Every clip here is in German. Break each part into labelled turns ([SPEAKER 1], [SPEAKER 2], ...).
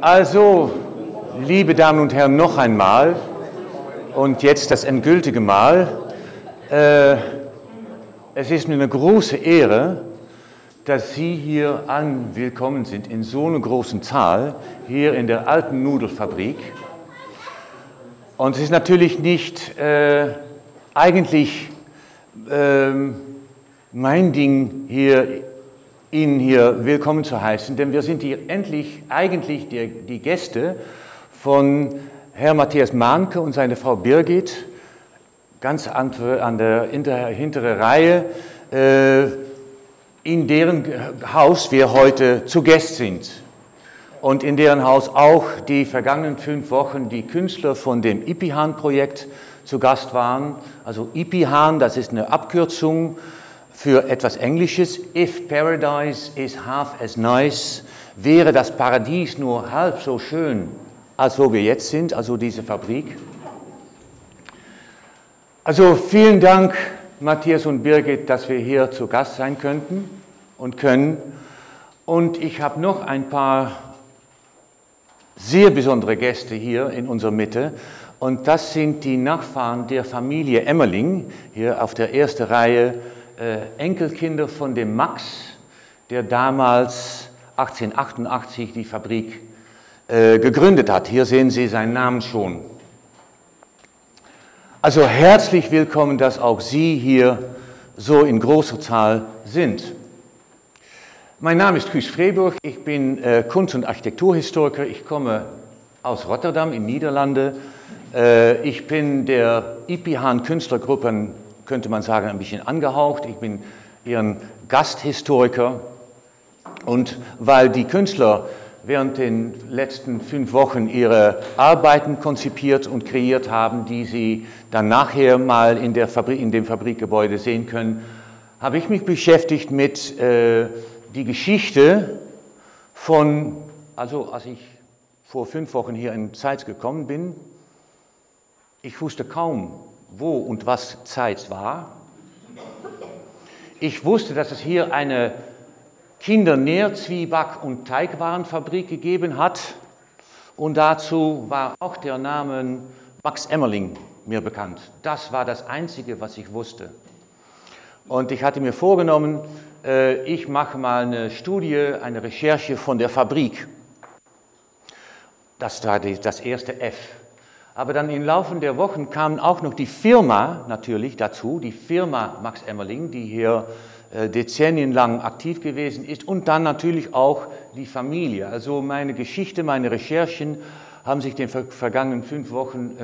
[SPEAKER 1] Also, liebe Damen und Herren, noch einmal und jetzt das endgültige Mal. Es ist mir eine große Ehre, dass Sie hier willkommen sind in so einer großen Zahl, hier in der alten Nudelfabrik. Und es ist natürlich nicht eigentlich mein Ding, Ihnen hier willkommen zu heißen, denn wir sind hier eigentlich die Gäste von Herrn Matthias Mahnke und seine Frau Birgit, ganz an der hinteren Reihe, in deren Haus wir heute zu Gast sind. Und in deren Haus auch die vergangenen 5 Wochen die Künstler von dem IPIHAN-Projekt zu Gast waren. Also IPIHAN, das ist eine Abkürzung für etwas Englisches. If paradise is half as nice, wäre das Paradies nur halb so schön, als wo wir jetzt sind, also diese Fabrik. Also vielen Dank, Matthias und Birgit, dass wir hier zu Gast sein könnten und können. Und ich habe noch ein paar sehr besondere Gäste hier in unserer Mitte. Und das sind die Nachfahren der Familie Emmerling, hier auf der ersten Reihe, Enkelkinder von dem Max, der damals 1888 die Fabrik gegründet hat. Hier sehen Sie seinen Namen schon. Also herzlich willkommen, dass auch Sie hier so in großer Zahl sind. Mein Name ist Guus Vreeburg, ich bin Kunst- und Architekturhistoriker, ich komme aus Rotterdam in Niederlande. Ich bin der IPIHAN Künstlergruppen, könnte man sagen, ein bisschen angehaucht. Ich bin ihren Gasthistoriker und weil die Künstler während den letzten 5 Wochen ihre Arbeiten konzipiert und kreiert haben, die Sie dann nachher mal in dem Fabrikgebäude sehen können, habe ich mich beschäftigt mit die Geschichte von, also als ich vor 5 Wochen hier in Zeitz gekommen bin, ich wusste kaum, wo und was Zeitz war. Ich wusste, dass es hier eine Kindernähr-, und Teigwarenfabrik gegeben hat und dazu war auch der Name Max Emmerling mir bekannt. Das war das Einzige, was ich wusste. Und ich hatte mir vorgenommen, ich mache mal eine Studie, eine Recherche von der Fabrik. Das war das erste F. Aber dann im Laufe der Wochen kam auch noch die Firma natürlich dazu, die Firma Max Emmerling, die hier dezennienlang aktiv gewesen ist und dann natürlich auch die Familie. Also meine Geschichte, meine Recherchen haben sich in den vergangenen 5 Wochen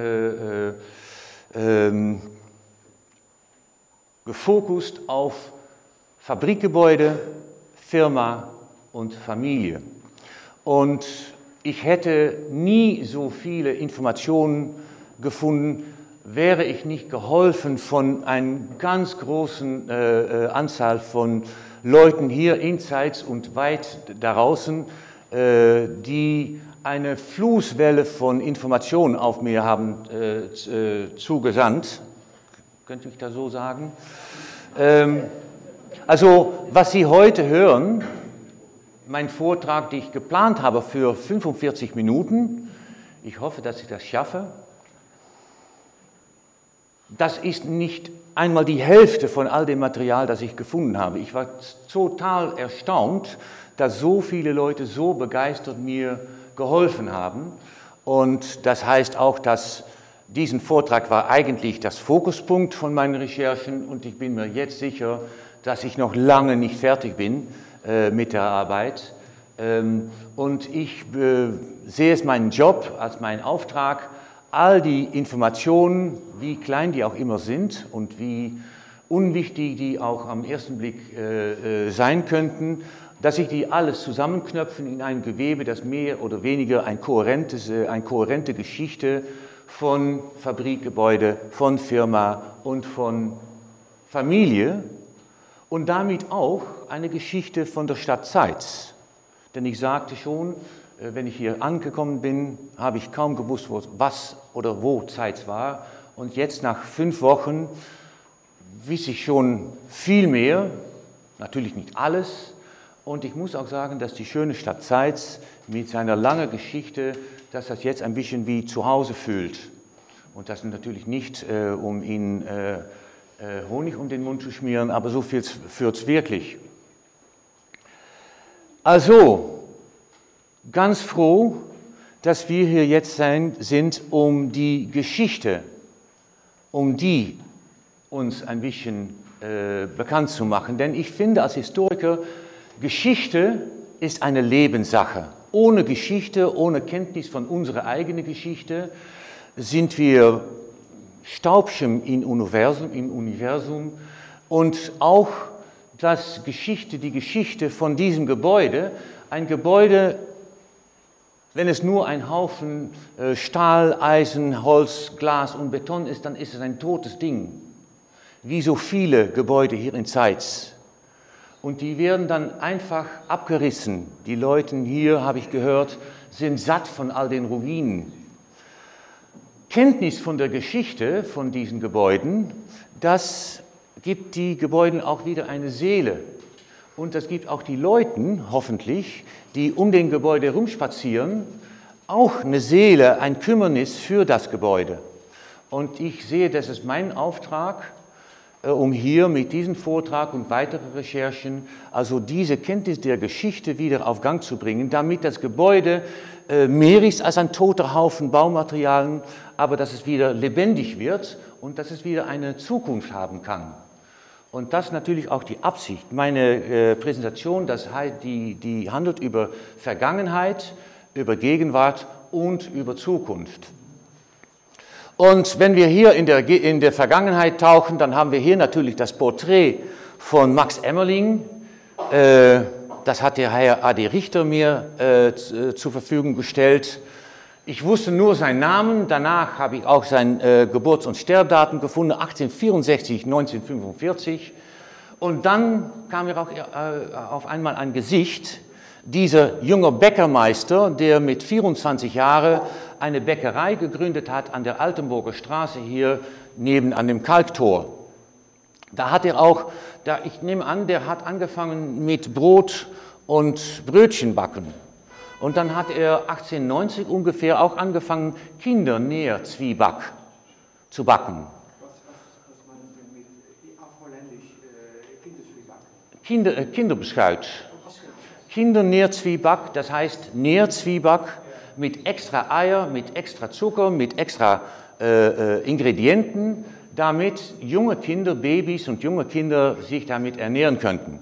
[SPEAKER 1] gefokust auf Fabrikgebäude, Firma und Familie. Und ich hätte nie so viele Informationen gefunden, wäre ich nicht geholfen von einer ganz großen Anzahl von Leuten hier in Zeitz und weit draußen, die eine Flusswelle von Informationen auf mir haben zugesandt. Könnte ich das so sagen? Also, was Sie heute hören, mein Vortrag, den ich geplant habe für 45 Minuten, ich hoffe, dass ich das schaffe, das ist nicht einmal die Hälfte von all dem Material, das ich gefunden habe. Ich war total erstaunt, dass so viele Leute so begeistert mir geholfen haben. Und das heißt auch, dass diesen Vortrag war eigentlich das Fokuspunkt von meinen Recherchen und ich bin mir jetzt sicher, dass ich noch lange nicht fertig bin mit der Arbeit. Und ich sehe es meinen Job als meinen Auftrag, all die Informationen, wie klein die auch immer sind und wie unwichtig die auch am ersten Blick sein könnten, dass ich die alles zusammenknöpfen in ein Gewebe, das mehr oder weniger eine kohärente Geschichte von Fabrikgebäude, von Firma und von Familie und damit auch eine Geschichte von der Stadt Zeitz. Denn ich sagte schon, wenn ich hier angekommen bin, habe ich kaum gewusst, was oder wo Zeitz war. Und jetzt nach 5 Wochen weiß ich schon viel mehr, natürlich nicht alles, Und ich muss auch sagen, dass die schöne Stadt Zeitz mit seiner langen Geschichte, dass das jetzt ein bisschen wie zu Hause fühlt. Und das natürlich nicht, um Ihnen Honig um den Mund zu schmieren, aber so führt es wirklich. Also, ganz froh, dass wir hier jetzt sind, um die Geschichte, um die uns ein bisschen bekannt zu machen. Denn ich finde als Historiker, Geschichte ist eine Lebenssache. Ohne Geschichte, ohne Kenntnis von unserer eigenen Geschichte sind wir Staubchen im Universum und auch die Geschichte von diesem Gebäude, ein Gebäude, wenn es nur ein Haufen Stahl, Eisen, Holz, Glas und Beton ist, dann ist es ein totes Ding, wie so viele Gebäude hier in Zeitz. Und die werden dann einfach abgerissen. Die Leute hier, habe ich gehört, sind satt von all den Ruinen. Kenntnis von der Geschichte von diesen Gebäuden, das gibt die Gebäuden auch wieder eine Seele. Und das gibt auch die Leuten, hoffentlich, die um den Gebäude herumspazieren, auch eine Seele, ein Kümmernis für das Gebäude. Und ich sehe, das ist mein Auftrag, um hier mit diesem Vortrag und weiteren Recherchen, also diese Kenntnis der Geschichte wieder auf Gang zu bringen, damit das Gebäude mehr ist als ein toter Haufen Baumaterialien, aber dass es wieder lebendig wird und dass es wieder eine Zukunft haben kann. Und das ist natürlich auch die Absicht. Meine Präsentation, die handelt über Vergangenheit, über Gegenwart und über Zukunft. Und wenn wir hier in der Vergangenheit tauchen, dann haben wir hier natürlich das Porträt von Max Emmerling. Das hat der Herr A.D. Richter mir zur Verfügung gestellt. Ich wusste nur seinen Namen, danach habe ich auch sein Geburts- und Sterbedatum gefunden, 1864, 1945. Und dann kam mir auch auf einmal ein Gesicht, dieser junge Bäckermeister, der mit 24 Jahren eine Bäckerei gegründet hat an der Altenburger Straße hier neben an dem Kalktor. Da hat er auch, ich nehme an, der hat angefangen mit Brot und Brötchen backen. Und dann hat er 1890 ungefähr auch angefangen, Kindernährzwieback zu backen.
[SPEAKER 2] Was meinen Sie mit auf Holländisch Kinderzwieback?
[SPEAKER 1] Kinderbeschuit. Kindernährzwieback, das heißt Nährzwieback mit extra Eier, mit extra Zucker, mit extra Ingredienten, damit junge Kinder, Babys und junge Kinder sich damit ernähren könnten.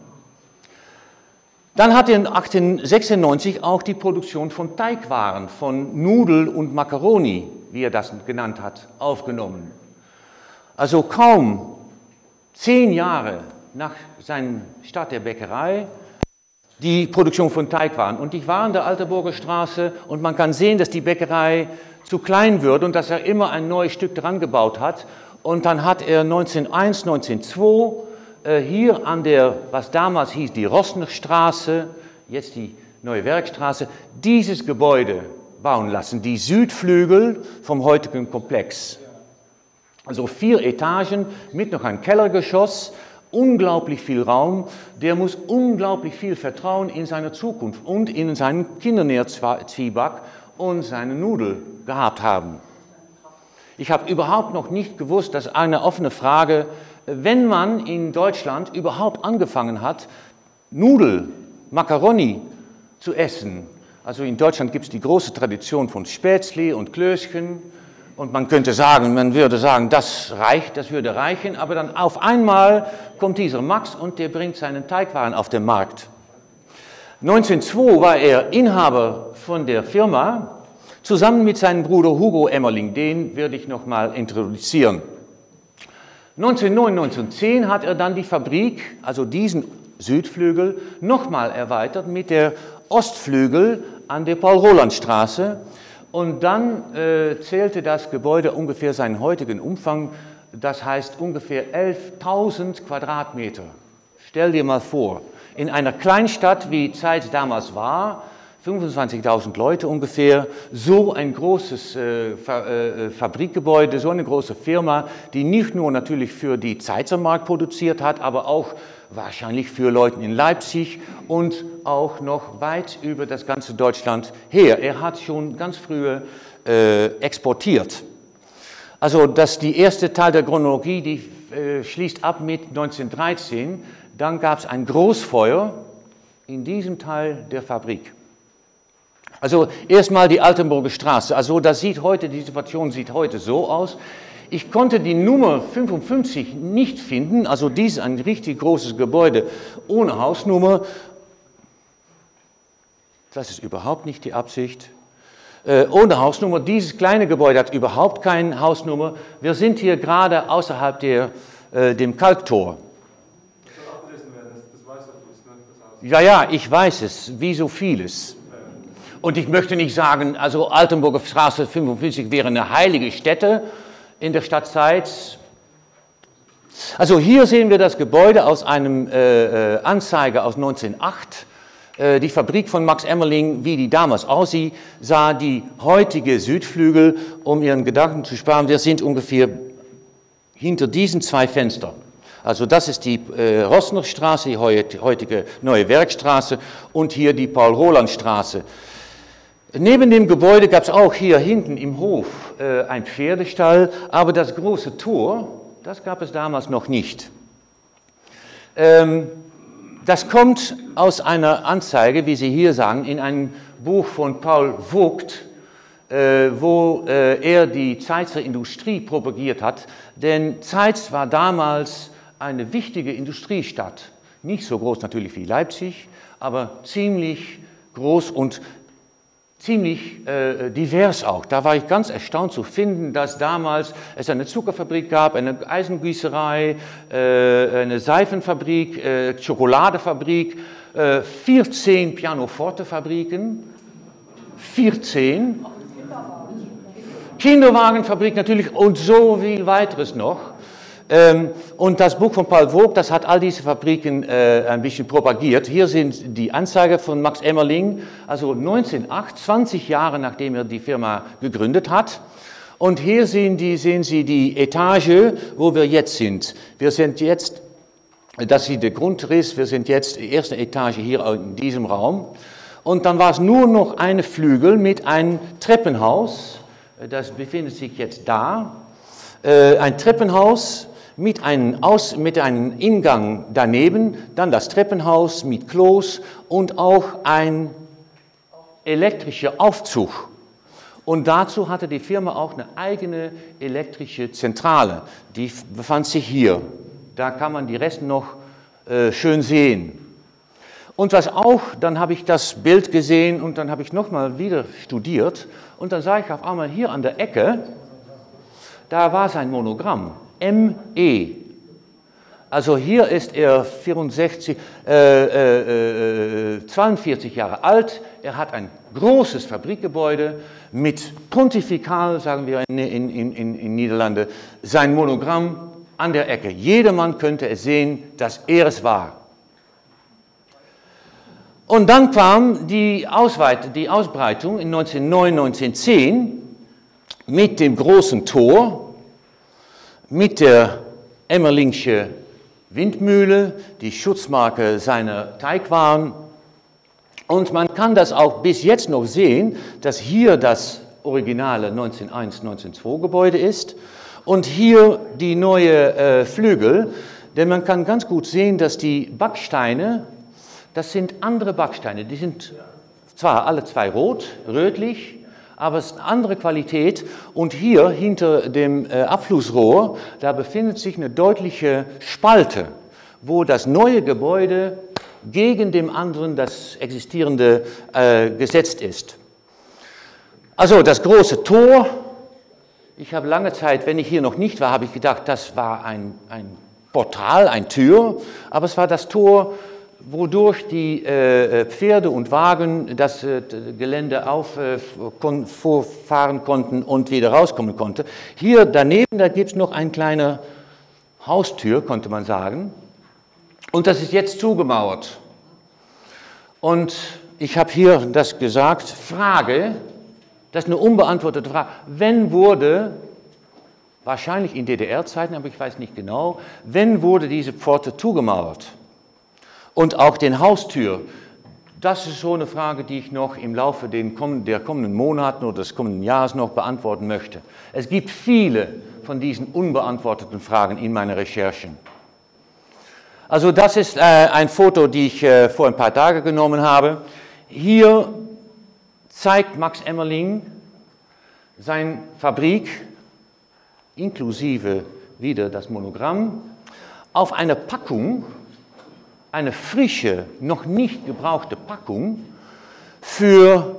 [SPEAKER 1] Dann hat er in 1896 auch die Produktion von Teigwaren, von Nudel und Macaroni, wie er das genannt hat, aufgenommen. Also kaum 10 Jahre nach seinem Start der Bäckerei die Produktion von Teigwaren. Und ich war in der Altenburger Straße und man kann sehen, dass die Bäckerei zu klein wird und dass er immer ein neues Stück dran gebaut hat. Und dann hat er 1901, 1902 hier an der, was damals hieß, die Rossnerstraße, jetzt die Neue Werkstraße, dieses Gebäude bauen lassen, die Südflügel vom heutigen Komplex. Also 4 Etagen mit noch ein Kellergeschoss, unglaublich viel Raum, der muss unglaublich viel Vertrauen in seine Zukunft und in seinen Kindernährzwieback und seine Nudel gehabt haben. Ich habe überhaupt noch nicht gewusst, dass eine offene Frage, wenn man in Deutschland überhaupt angefangen hat, Nudel, Macaroni zu essen. Also in Deutschland gibt es die große Tradition von Spätzli und Klößchen und man könnte sagen, man würde sagen, das reicht, das würde reichen, aber dann auf einmal kommt dieser Max und der bringt seinen Teigwaren auf den Markt. 1902 war er Inhaber von der Firma, zusammen mit seinem Bruder Hugo Emmerling, den werde ich noch mal introduzieren. 1909, 1910 hat er dann die Fabrik, also diesen Südflügel, nochmal erweitert mit der Ostflügel an der Paul-Roland-Straße. Und dann zählte das Gebäude ungefähr seinen heutigen Umfang, das heißt ungefähr 11.000 Quadratmeter. Stell dir mal vor, in einer Kleinstadt, wie Zeitz damals war, 25.000 Leute ungefähr, so ein großes Fabrikgebäude, so eine große Firma, die nicht nur natürlich für die Zeitzer-Markt produziert hat, aber auch wahrscheinlich für Leute in Leipzig und auch noch weit über das ganze Deutschland her. Er hat schon ganz früh exportiert. Also die erste Teil der Chronologie, die schließt ab mit 1913. Dann gab es ein Großfeuer in diesem Teil der Fabrik. Also erstmal die Altenburger Straße. Also die Situation sieht heute so aus. Ich konnte die Nummer 55 nicht finden. Also dies ist ein richtig großes Gebäude ohne Hausnummer. Das ist überhaupt nicht die Absicht. Ohne Hausnummer. Dieses kleine Gebäude hat überhaupt keine Hausnummer. Wir sind hier gerade außerhalb dem Kalktor.
[SPEAKER 2] Das soll abgerissen werden, das weiß doch bloß, ne? Das Haus.
[SPEAKER 1] Ja, ja, ich weiß es, wie so vieles. Und ich möchte nicht sagen, also Altenburger Straße 55 wäre eine heilige Stätte in der Stadt Zeitz. Also hier sehen wir das Gebäude aus einem Anzeiger aus 1908. Die Fabrik von Max Emmerling, wie die damals aussah, die heutige Südflügel, um Ihren Gedanken zu sparen, wir sind ungefähr hinter diesen zwei Fenstern. Also das ist die Rossnerstraße, die heutige Neue Werkstraße und hier die Paul-Roland-Straße. Neben dem Gebäude gab es auch hier hinten im Hof ein Pferdestall, aber das große Tor, das gab es damals noch nicht. Das kommt aus einer Anzeige, wie Sie hier sagen, in einem Buch von Paul Vogt, wo er die Zeitzer Industrie propagiert hat, denn Zeitz war damals eine wichtige Industriestadt. Nicht so groß natürlich wie Leipzig, aber ziemlich groß und ziemlich divers auch. Da war ich ganz erstaunt zu finden, dass damals es eine Zuckerfabrik gab, eine Eisengießerei, eine Seifenfabrik, Schokoladefabrik, 14 Pianoforte-Fabriken, 14, Kinderwagenfabrik natürlich und so viel weiteres noch. Und das Buch von Paul Vogt, das hat all diese Fabriken ein bisschen propagiert. Hier sind die Anzeiger von Max Emmerling, also 1908, 20 Jahre nachdem er die Firma gegründet hat. Und hier sehen Sie die Etage, wo wir jetzt sind. Wir sind jetzt, das ist der Grundriss, wir sind jetzt die erste Etage hier in diesem Raum. Und dann war es nur noch eine Flügel mit einem Treppenhaus, das befindet sich jetzt da. Ein Treppenhaus mit einem Ingang daneben, dann das Treppenhaus mit Klos und auch ein elektrischer Aufzug. Und dazu hatte die Firma auch eine eigene elektrische Zentrale, die befand sich hier. Da kann man die Reste noch schön sehen. Und was auch, dann habe ich das Bild gesehen und dann habe ich nochmal wieder studiert und dann sah ich auf einmal hier an der Ecke, da war sein Monogramm, ME. Also hier ist er 42 Jahre alt, er hat ein großes Fabrikgebäude mit Pontifikal, sagen wir in Niederlande, sein Monogramm an der Ecke. Jedermann könnte es sehen, dass er es war. Und dann kam die Ausbreitung in 1909, 1910 mit dem großen Tor, mit der Emmerlingsche Windmühle, die Schutzmarke seiner Teigwaren. Und man kann das auch bis jetzt noch sehen, dass hier das originale 1901, 1902 Gebäude ist und hier die neue Flügel, denn man kann ganz gut sehen, dass die Backsteine, das sind andere Backsteine, die sind zwar alle zwei rötlich, aber es ist eine andere Qualität und hier hinter dem Abflussrohr, da befindet sich eine deutliche Spalte, wo das neue Gebäude gegen dem anderen, das existierende, gesetzt ist. Also das große Tor, ich habe lange Zeit, wenn ich hier noch nicht war, habe ich gedacht, das war ein Portal, eine Tür, aber es war das Tor, wodurch die Pferde und Wagen das Gelände vorfahren konnten und wieder rauskommen konnten. Hier daneben, da gibt es noch eine kleine Haustür, konnte man sagen. Und das ist jetzt zugemauert. Und ich habe hier das gesagt, Frage, das ist eine unbeantwortete Frage. Wenn wurde, wahrscheinlich in DDR-Zeiten, aber ich weiß nicht genau, wenn wurde diese Pforte zugemauert? Und auch den Haustür. Das ist so eine Frage, die ich noch im Laufe der kommenden Monaten oder des kommenden Jahres noch beantworten möchte. Es gibt viele von diesen unbeantworteten Fragen in meiner Recherchen. Also das ist ein Foto, die ich vor ein paar Tagen genommen habe. Hier zeigt Max Emmerling seine Fabrik, inklusive wieder das Monogramm, auf einer Packung, eine frische, noch nicht gebrauchte Packung für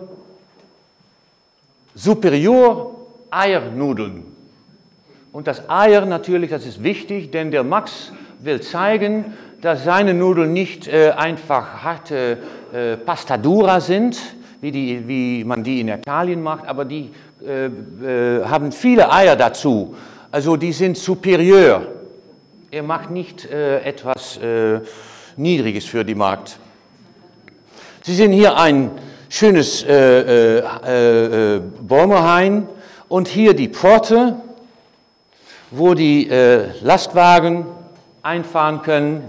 [SPEAKER 1] Superior Eiernudeln. Und das Eier natürlich, das ist wichtig, denn der Max will zeigen, dass seine Nudeln nicht einfach harte Pasta dura sind, wie man die in Italien macht, aber die haben viele Eier dazu. Also die sind superior. Er macht nicht etwas Niedriges für die Markt. Sie sehen hier ein schönes Bäumerhain und hier die Pforte, wo die Lastwagen einfahren können.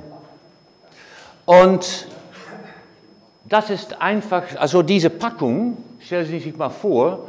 [SPEAKER 1] Und das ist einfach, also diese Packung, stellen Sie sich mal vor,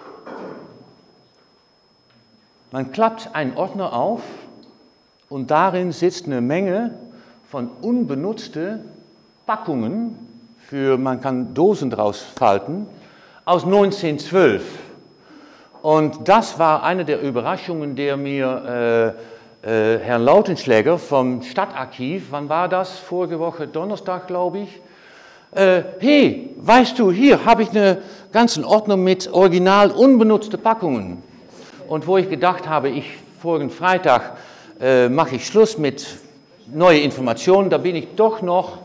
[SPEAKER 1] man klappt einen Ordner auf und darin sitzt eine Menge von unbenutzten Packungen, man kann Dosen draus falten, aus 1912. Und das war eine der Überraschungen, der mir Herrn Lautenschläger vom Stadtarchiv, wann war das? Vorige Woche Donnerstag, glaube ich. Hey, weißt du, hier habe ich einen ganzen Ordner mit original unbenutzten Packungen. Und wo ich gedacht habe, vorigen Freitag mache ich Schluss mit neuen Informationen, da bin ich doch noch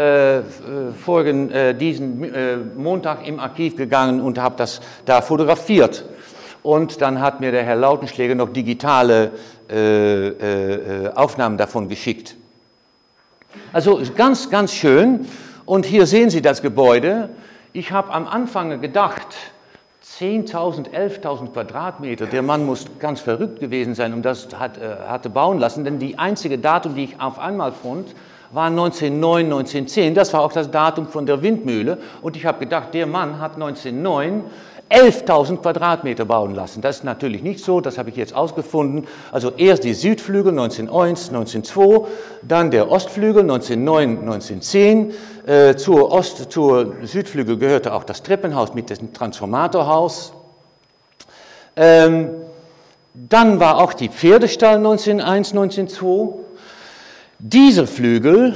[SPEAKER 1] diesen Montag im Archiv gegangen und habe das da fotografiert. Und dann hat mir der Herr Lautenschläger noch digitale Aufnahmen davon geschickt. Also ganz, ganz schön. Und hier sehen Sie das Gebäude. Ich habe am Anfang gedacht, 10.000, 11.000 Quadratmeter, der Mann muss ganz verrückt gewesen sein und das hatte bauen lassen, denn die einzige Datum, die ich auf einmal fand, war 1909, 1910, das war auch das Datum von der Windmühle und ich habe gedacht, der Mann hat 1909 11.000 Quadratmeter bauen lassen. Das ist natürlich nicht so, das habe ich jetzt ausgefunden. Also erst die Südflügel 1901, 1902, dann der Ostflügel 1909, 1910. Zur Südflügel gehörte auch das Treppenhaus mit dem Transformatorhaus. Dann war auch die Pferdestall 1901, 1902. Dieser Flügel,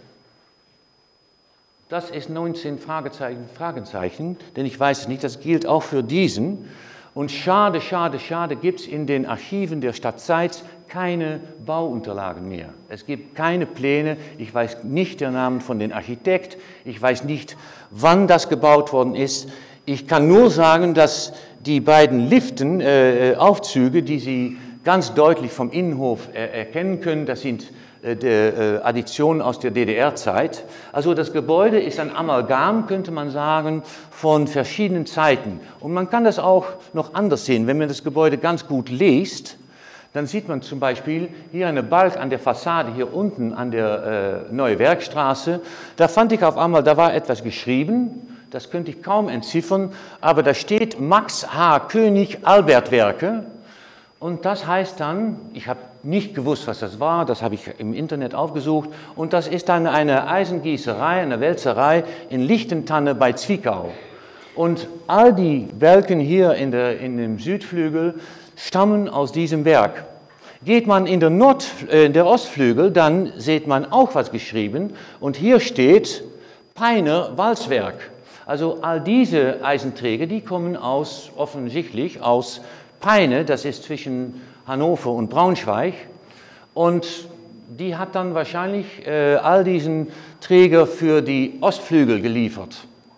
[SPEAKER 1] das ist 19 Fragezeichen, denn ich weiß es nicht, das gilt auch für diesen. Und schade, schade, schade, gibt es in den Archiven der Stadt Zeitz keine Bauunterlagen mehr. Es gibt keine Pläne, ich weiß nicht den Namen von den Architekt, ich weiß nicht, wann das gebaut worden ist. Ich kann nur sagen, dass die beiden Liften, Aufzüge, die Sie ganz deutlich vom Innenhof erkennen können, das sind Additionen aus der DDR-Zeit. Also das Gebäude ist ein Amalgam, könnte man sagen, von verschiedenen Zeiten. Und man kann das auch noch anders sehen. Wenn man das Gebäude ganz gut liest, dann sieht man zum Beispiel hier eine Balk an der Fassade, hier unten an der Neue Werkstraße. Da fand ich auf einmal, da war etwas geschrieben, das könnte ich kaum entziffern, aber da steht Max H. König Albert Werke. Und das heißt dann, ich habe nicht gewusst, was das war, das habe ich im Internet aufgesucht, und das ist dann eine Eisengießerei, eine Wälzerei in Lichtentanne bei Zwickau. Und all die Balken hier in dem Südflügel stammen aus diesem Werk. Geht man in der Ostflügel, dann sieht man auch was geschrieben, und hier steht Peiner Walzwerk. Also all diese Eisenträger, die kommen offensichtlich aus Peine, das ist zwischen Hannover und Braunschweig, und die hat dann wahrscheinlich all diesen Träger für die Ostflügel geliefert.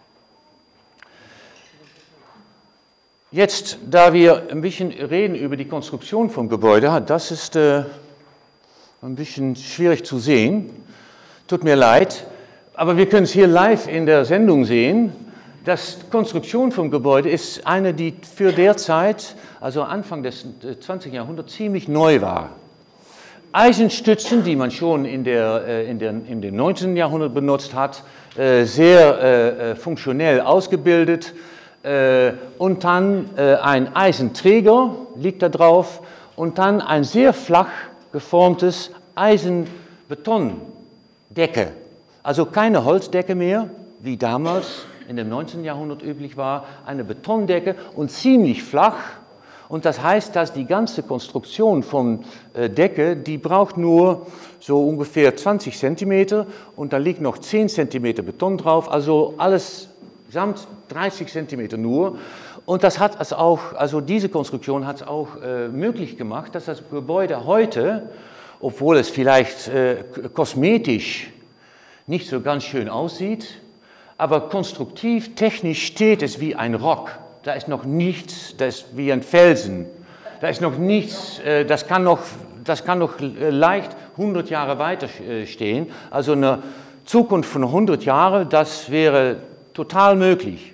[SPEAKER 1] Jetzt, da wir ein bisschen reden über die Konstruktion vom Gebäude, das ist ein bisschen schwierig zu sehen, tut mir leid, Aber wir können es hier live in der Sendung sehen. Die Konstruktion vom Gebäude ist eine, die für derzeit, also Anfang des 20. Jahrhunderts, ziemlich neu war. Eisenstützen, die man schon im 19. Jahrhundert benutzt hat, sehr funktionell ausgebildet. Und dann ein Eisenträger liegt da drauf und dann ein sehr flach geformtes Eisenbetondecke. Also keine Holzdecke mehr, wie damals in dem 19. Jahrhundert üblich war, eine Betondecke und ziemlich flach. Und das heißt, dass die ganze Konstruktion von Decke, die braucht nur so ungefähr 20 cm und da liegt noch 10 cm Beton drauf, also alles samt 30 cm nur. Und das hat es auch, also diese Konstruktion hat es auch möglich gemacht, dass das Gebäude heute, obwohl es vielleicht kosmetisch nicht so ganz schön aussieht, aber konstruktiv, technisch steht es wie ein Rock. Da ist noch nichts, das ist wie ein Felsen. Da ist noch nichts, das kann noch leicht 100 Jahre weiter stehen. Also eine Zukunft von 100 Jahren, das wäre total möglich.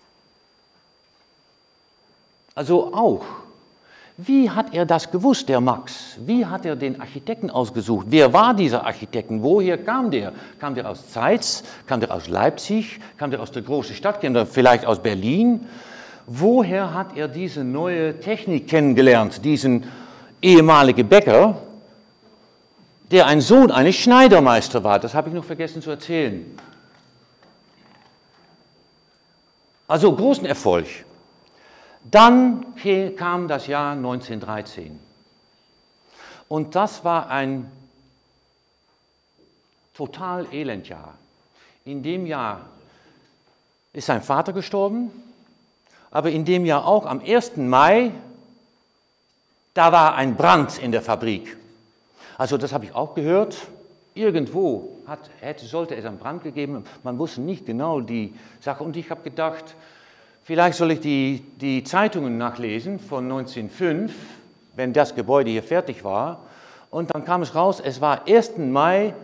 [SPEAKER 1] Also auch, wie hat er das gewusst, der Max? Wie hat er den Architekten ausgesucht? Wer war dieser Architekt? Woher kam der? Kam der aus Zeitz? Kam der aus Leipzig? Kam der aus der großen Stadt? Kam der vielleicht aus Berlin? Woher hat er diese neue Technik kennengelernt, diesen ehemaligen Bäcker, der ein Sohn eines Schneidermeisters war? Das habe ich noch vergessen zu erzählen. Also großen Erfolg. Dann kam das Jahr 1913 und das war ein total Elendjahr. In dem Jahr ist sein Vater gestorben, aber in dem Jahr auch am 1. Mai, da war ein Brand in der Fabrik. Also das habe ich auch gehört. Irgendwo sollte es einen Brand gegeben, man wusste nicht genau die Sache und ich habe gedacht, vielleicht soll ich die Zeitungen nachlesen von 1905, wenn das Gebäude hier fertig war. Und dann kam es raus, es war 1. Mai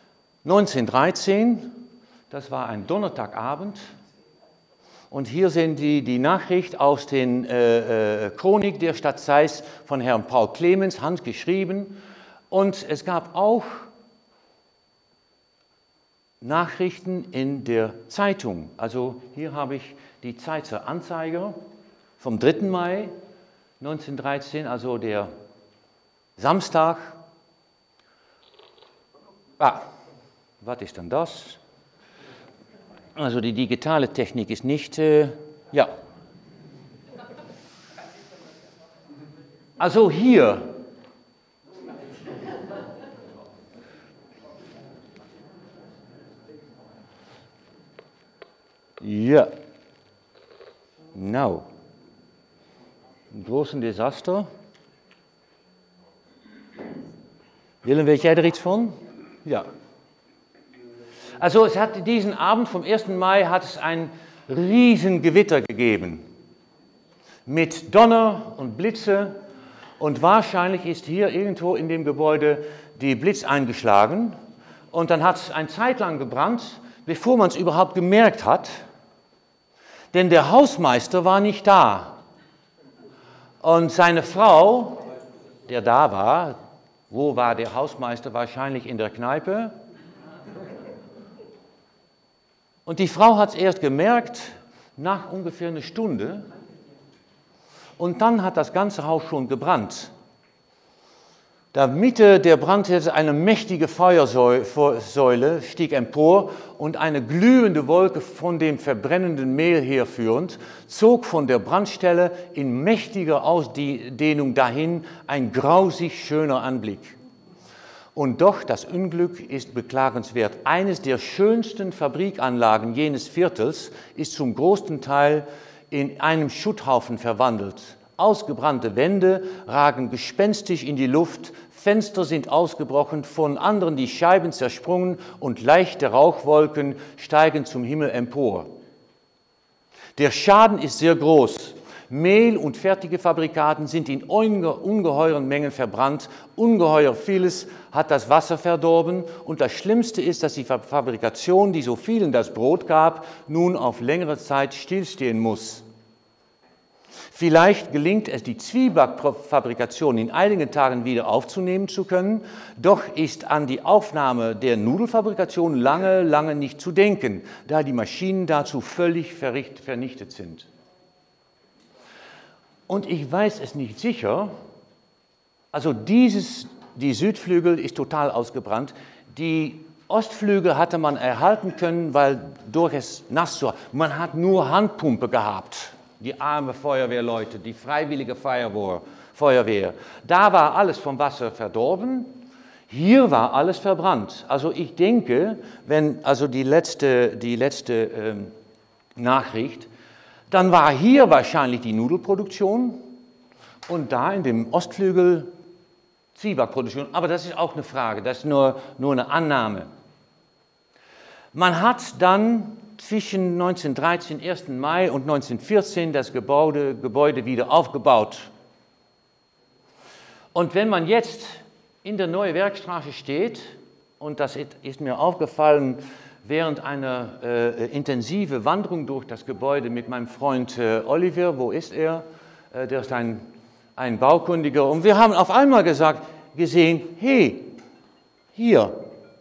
[SPEAKER 1] 1913, das war ein Donnerstagabend. Und hier sehen Sie die Nachricht aus den Chronik der Stadt Zeitz von Herrn Paul Clemens, handgeschrieben. Und es gab auch Nachrichten in der Zeitung. Also hier habe ich die Zeitzer Anzeiger vom 3. Mai 1913, also der Samstag. Was ist denn das? Also die digitale Technik ist nicht, ja. Also hier. Ja. Nou, ein großes Desaster. Willem, weet jij er iets van? Ja. Also es hat diesen Abend vom 1. Mai hat es ein Riesengewitter gegeben. Mit Donner und Blitze und wahrscheinlich ist hier irgendwo in dem Gebäude die Blitz eingeschlagen und dann hat es eine Zeit lang gebrannt, bevor man es überhaupt gemerkt hat. Denn der Hausmeister war nicht da. Und seine Frau, der da war, wo war der Hausmeister? Wahrscheinlich in der Kneipe. Und die Frau hat es erst gemerkt, nach ungefähr einer Stunde. Und dann hat das ganze Haus schon gebrannt. Da Mitte der Brandherde eine mächtige Feuersäule stieg empor und eine glühende Wolke von dem verbrennenden Mehl herführend, zog von der Brandstelle in mächtiger Ausdehnung dahin, ein grausig schöner Anblick. Und doch, das Unglück ist beklagenswert. Eines der schönsten Fabrikanlagen jenes Viertels ist zum großen Teil in einem Schutthaufen verwandelt. Ausgebrannte Wände ragen gespenstisch in die Luft, Fenster sind ausgebrochen, von anderen die Scheiben zersprungen und leichte Rauchwolken steigen zum Himmel empor. Der Schaden ist sehr groß. Mehl und fertige Fabrikaten sind in ungeheuren Mengen verbrannt, ungeheuer vieles hat das Wasser verdorben und das Schlimmste ist, dass die Fabrikation, die so vielen das Brot gab, nun auf längere Zeit stillstehen muss. Vielleicht gelingt es, die Zwiebackfabrikation in einigen Tagen wieder aufzunehmen zu können, doch ist an die Aufnahme der Nudelfabrikation lange, lange nicht zu denken, da die Maschinen dazu völlig vernichtet sind. Und ich weiß es nicht sicher, also die Südflügel ist total ausgebrannt, die Ostflügel hatte man erhalten können, weil durch es nass war. Man hat nur Handpumpe gehabt. Die arme Feuerwehrleute, die freiwillige Feuerwehr. Da war alles vom Wasser verdorben, hier war alles verbrannt. Also ich denke, wenn also die letzte Nachricht, dann war hier wahrscheinlich die Nudelproduktion und da in dem Ostflügel Zwiebackproduktion. Aber das ist auch eine Frage, das ist nur eine Annahme. Man hat dann zwischen 1913, 1. Mai und 1914 das Gebäude wieder aufgebaut. Und wenn man jetzt in der Neue Werkstraße steht, und das ist mir aufgefallen während einer intensiven Wanderung durch das Gebäude mit meinem Freund Oliver, wo ist er? Der ist ein Baukundiger. Und wir haben auf einmal gesehen, hey, hier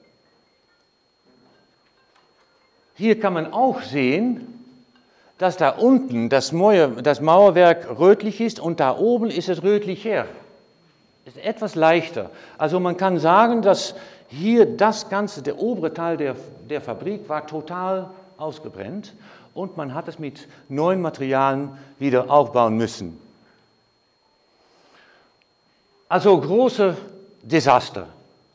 [SPEAKER 1] kann man auch sehen, dass da unten das Mauerwerk rötlich ist und da oben ist es rötlicher. Ist etwas leichter. Also man kann sagen, dass hier das Ganze, der obere Teil der Fabrik war total ausgebrannt und man hat es mit neuen Materialien wieder aufbauen müssen. Also große Desaster.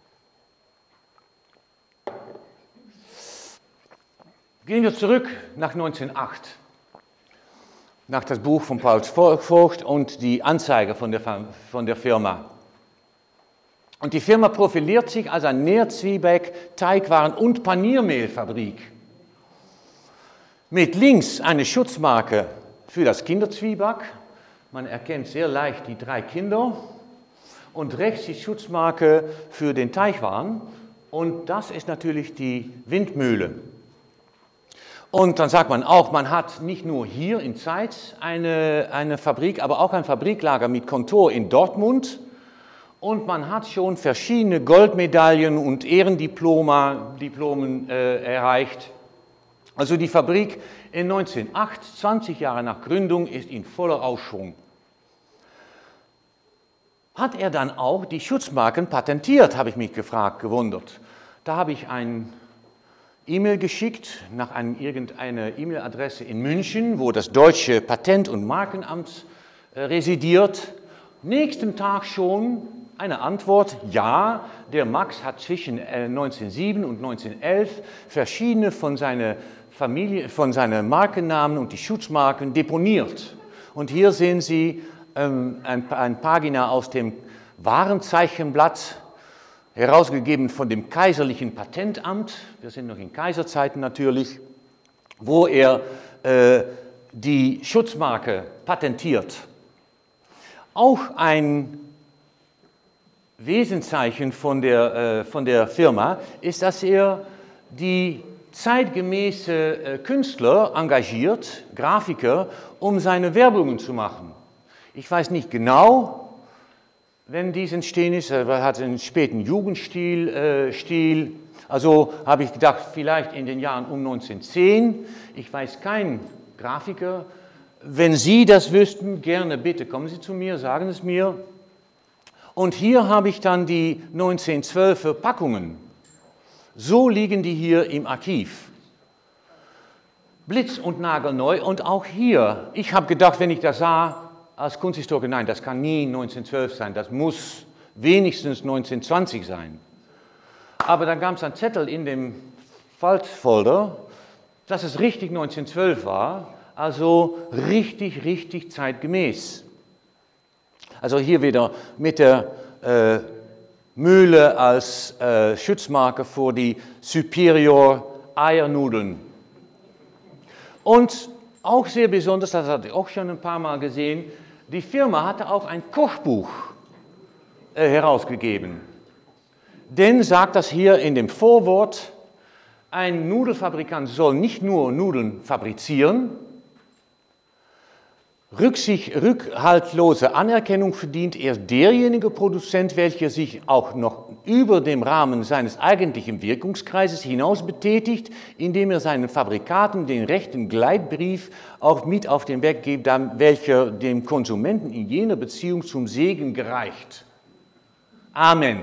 [SPEAKER 1] Gehen wir zurück nach 1908, nach das Buch von Paul Vogt und die Anzeige von der Firma. Und die Firma profiliert sich als ein Nährzwieback-, Teigwaren- und Paniermehlfabrik. Mit links eine Schutzmarke für das Kinderzwieback. Man erkennt sehr leicht die 3 Kinder. Und rechts die Schutzmarke für den Teigwaren. Und das ist natürlich die Windmühle. Und dann sagt man auch, man hat nicht nur hier in Zeitz eine Fabrik, aber auch ein Fabriklager mit Kontor in Dortmund. Und man hat schon verschiedene Goldmedaillen und Ehrendiplomen erreicht. Also die Fabrik in 1908, 20 Jahre nach Gründung, ist in voller Aufschwung. Hat er dann auch die Schutzmarken patentiert, habe ich mich gewundert. Da habe ich ein E-Mail geschickt nach irgendeiner E-Mail-Adresse in München, wo das deutsche Patent- und Markenamt residiert. Nächsten Tag schon eine Antwort, ja, der Max hat zwischen 1907 und 1911 verschiedene von seiner Markennamen und die Schutzmarken deponiert. Und hier sehen Sie eine Pagina aus dem Warenzeichenblatt, herausgegeben von dem Kaiserlichen Patentamt, wir sind noch in Kaiserzeiten natürlich, wo er die Schutzmarke patentiert. Auch ein Wesenszeichen von der Firma ist, dass er die zeitgemäße Künstler engagiert, Grafiker, um seine Werbungen zu machen. Ich weiß nicht genau, wenn dies entstehen ist, er hat einen späten Jugendstil, also habe ich gedacht, vielleicht in den Jahren um 1910, ich weiß keinen Grafiker. Wenn Sie das wüssten, gerne bitte kommen Sie zu mir, sagen es mir. Und hier habe ich dann die 1912 Verpackungen. So liegen die hier im Archiv. Blitz und nagelneu und auch hier. Ich habe gedacht, wenn ich das sah, als Kunsthistoriker, nein, das kann nie 1912 sein, das muss wenigstens 1920 sein. Aber dann gab es einen Zettel in dem Faltfolder, dass es richtig 1912 war, also richtig zeitgemäß. Also hier wieder mit der Mühle als Schutzmarke für die Superior Eiernudeln. Und auch sehr besonders, das hatte ich auch schon ein paar Mal gesehen, die Firma hatte auch ein Kochbuch herausgegeben. Denn, sagt das hier in dem Vorwort, ein Nudelfabrikant soll nicht nur Nudeln fabrizieren, rückhaltlose Anerkennung verdient erst derjenige Produzent, welcher sich auch noch über dem Rahmen seines eigentlichen Wirkungskreises hinaus betätigt, indem er seinen Fabrikaten den rechten Gleitbrief auch mit auf den Weg gibt, welcher dem Konsumenten in jener Beziehung zum Segen gereicht. Amen.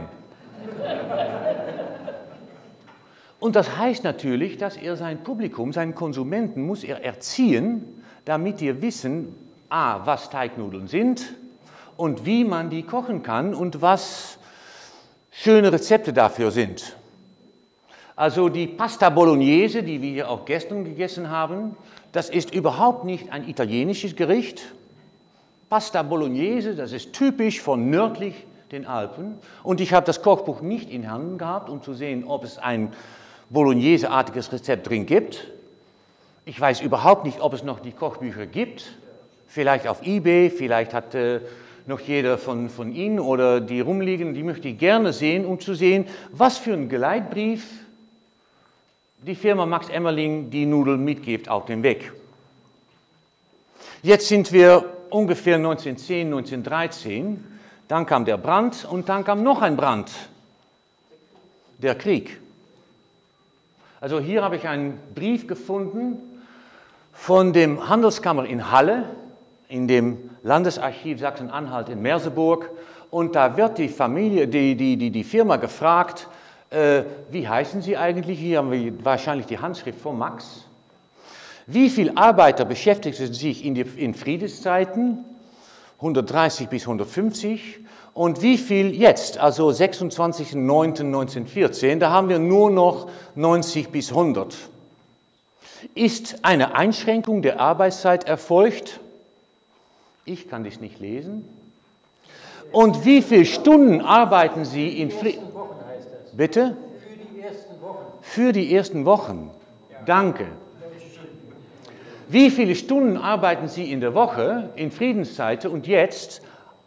[SPEAKER 1] Und das heißt natürlich, dass er sein Publikum, seinen Konsumenten, muss er erziehen, damit die wissen, a, was Teignudeln sind und wie man die kochen kann und was schöne Rezepte dafür sind. Also die Pasta Bolognese, die wir hier auch gestern gegessen haben, das ist überhaupt nicht ein italienisches Gericht. Pasta Bolognese, das ist typisch von nördlich den Alpen. Und ich habe das Kochbuch nicht in Händen gehabt, um zu sehen, ob es ein Bolognese-artiges Rezept drin gibt. Ich weiß überhaupt nicht, ob es noch die Kochbücher gibt. Vielleicht auf eBay, vielleicht hat noch jeder von Ihnen oder die rumliegen, die möchte ich gerne sehen, um zu sehen, was für ein Geleitbrief die Firma Max Emmerling die Nudeln mitgibt auf dem Weg. Jetzt sind wir ungefähr 1910, 1913, dann kam der Brand und dann kam noch ein Brand, der Krieg. Also hier habe ich einen Brief gefunden von dem Handelskammer in Halle, in dem Landesarchiv Sachsen-Anhalt in Merseburg, und da wird die Familie, die Firma gefragt, wie heißen Sie eigentlich? Hier haben wir wahrscheinlich die Handschrift von Max. Wie viele Arbeiter beschäftigten sich in Friedenszeiten? 130 bis 150. Und wie viel jetzt, also 26.09.1914, da haben wir nur noch 90 bis 100. Ist eine Einschränkung der Arbeitszeit erfolgt? Ich kann das nicht lesen. Und wie viele Stunden arbeiten Sie in
[SPEAKER 3] Wochen heißt das.
[SPEAKER 1] Bitte?
[SPEAKER 3] Für die ersten Wochen.
[SPEAKER 1] Für die ersten Wochen. Danke. Wie viele Stunden arbeiten Sie in der Woche in Friedenszeiten und jetzt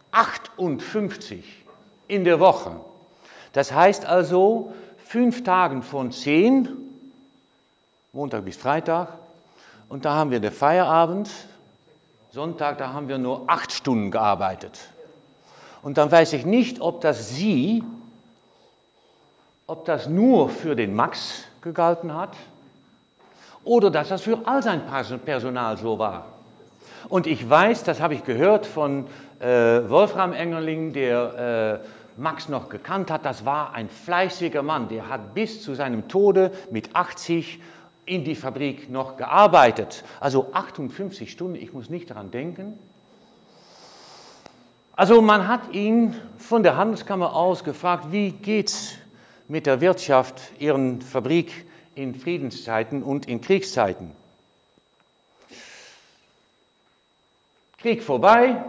[SPEAKER 1] 58 in der Woche? Das heißt also 5 Tage von 10, Montag bis Freitag, und da haben wir den Feierabend, Sonntag, da haben wir nur 8 Stunden gearbeitet. Und dann weiß ich nicht, ob das nur für den Max gegalten hat oder dass das für all sein Personal so war. Und ich weiß, das habe ich gehört von Wolfram Engerling, der Max noch gekannt hat, das war ein fleißiger Mann, der hat bis zu seinem Tode mit 80 in die Fabrik noch gearbeitet. Also 58 Stunden, ich muss nicht daran denken. Also man hat ihn von der Handelskammer aus gefragt, wie geht's mit der Wirtschaft, Ihren Fabrik in Friedenszeiten und in Kriegszeiten? Krieg vorbei,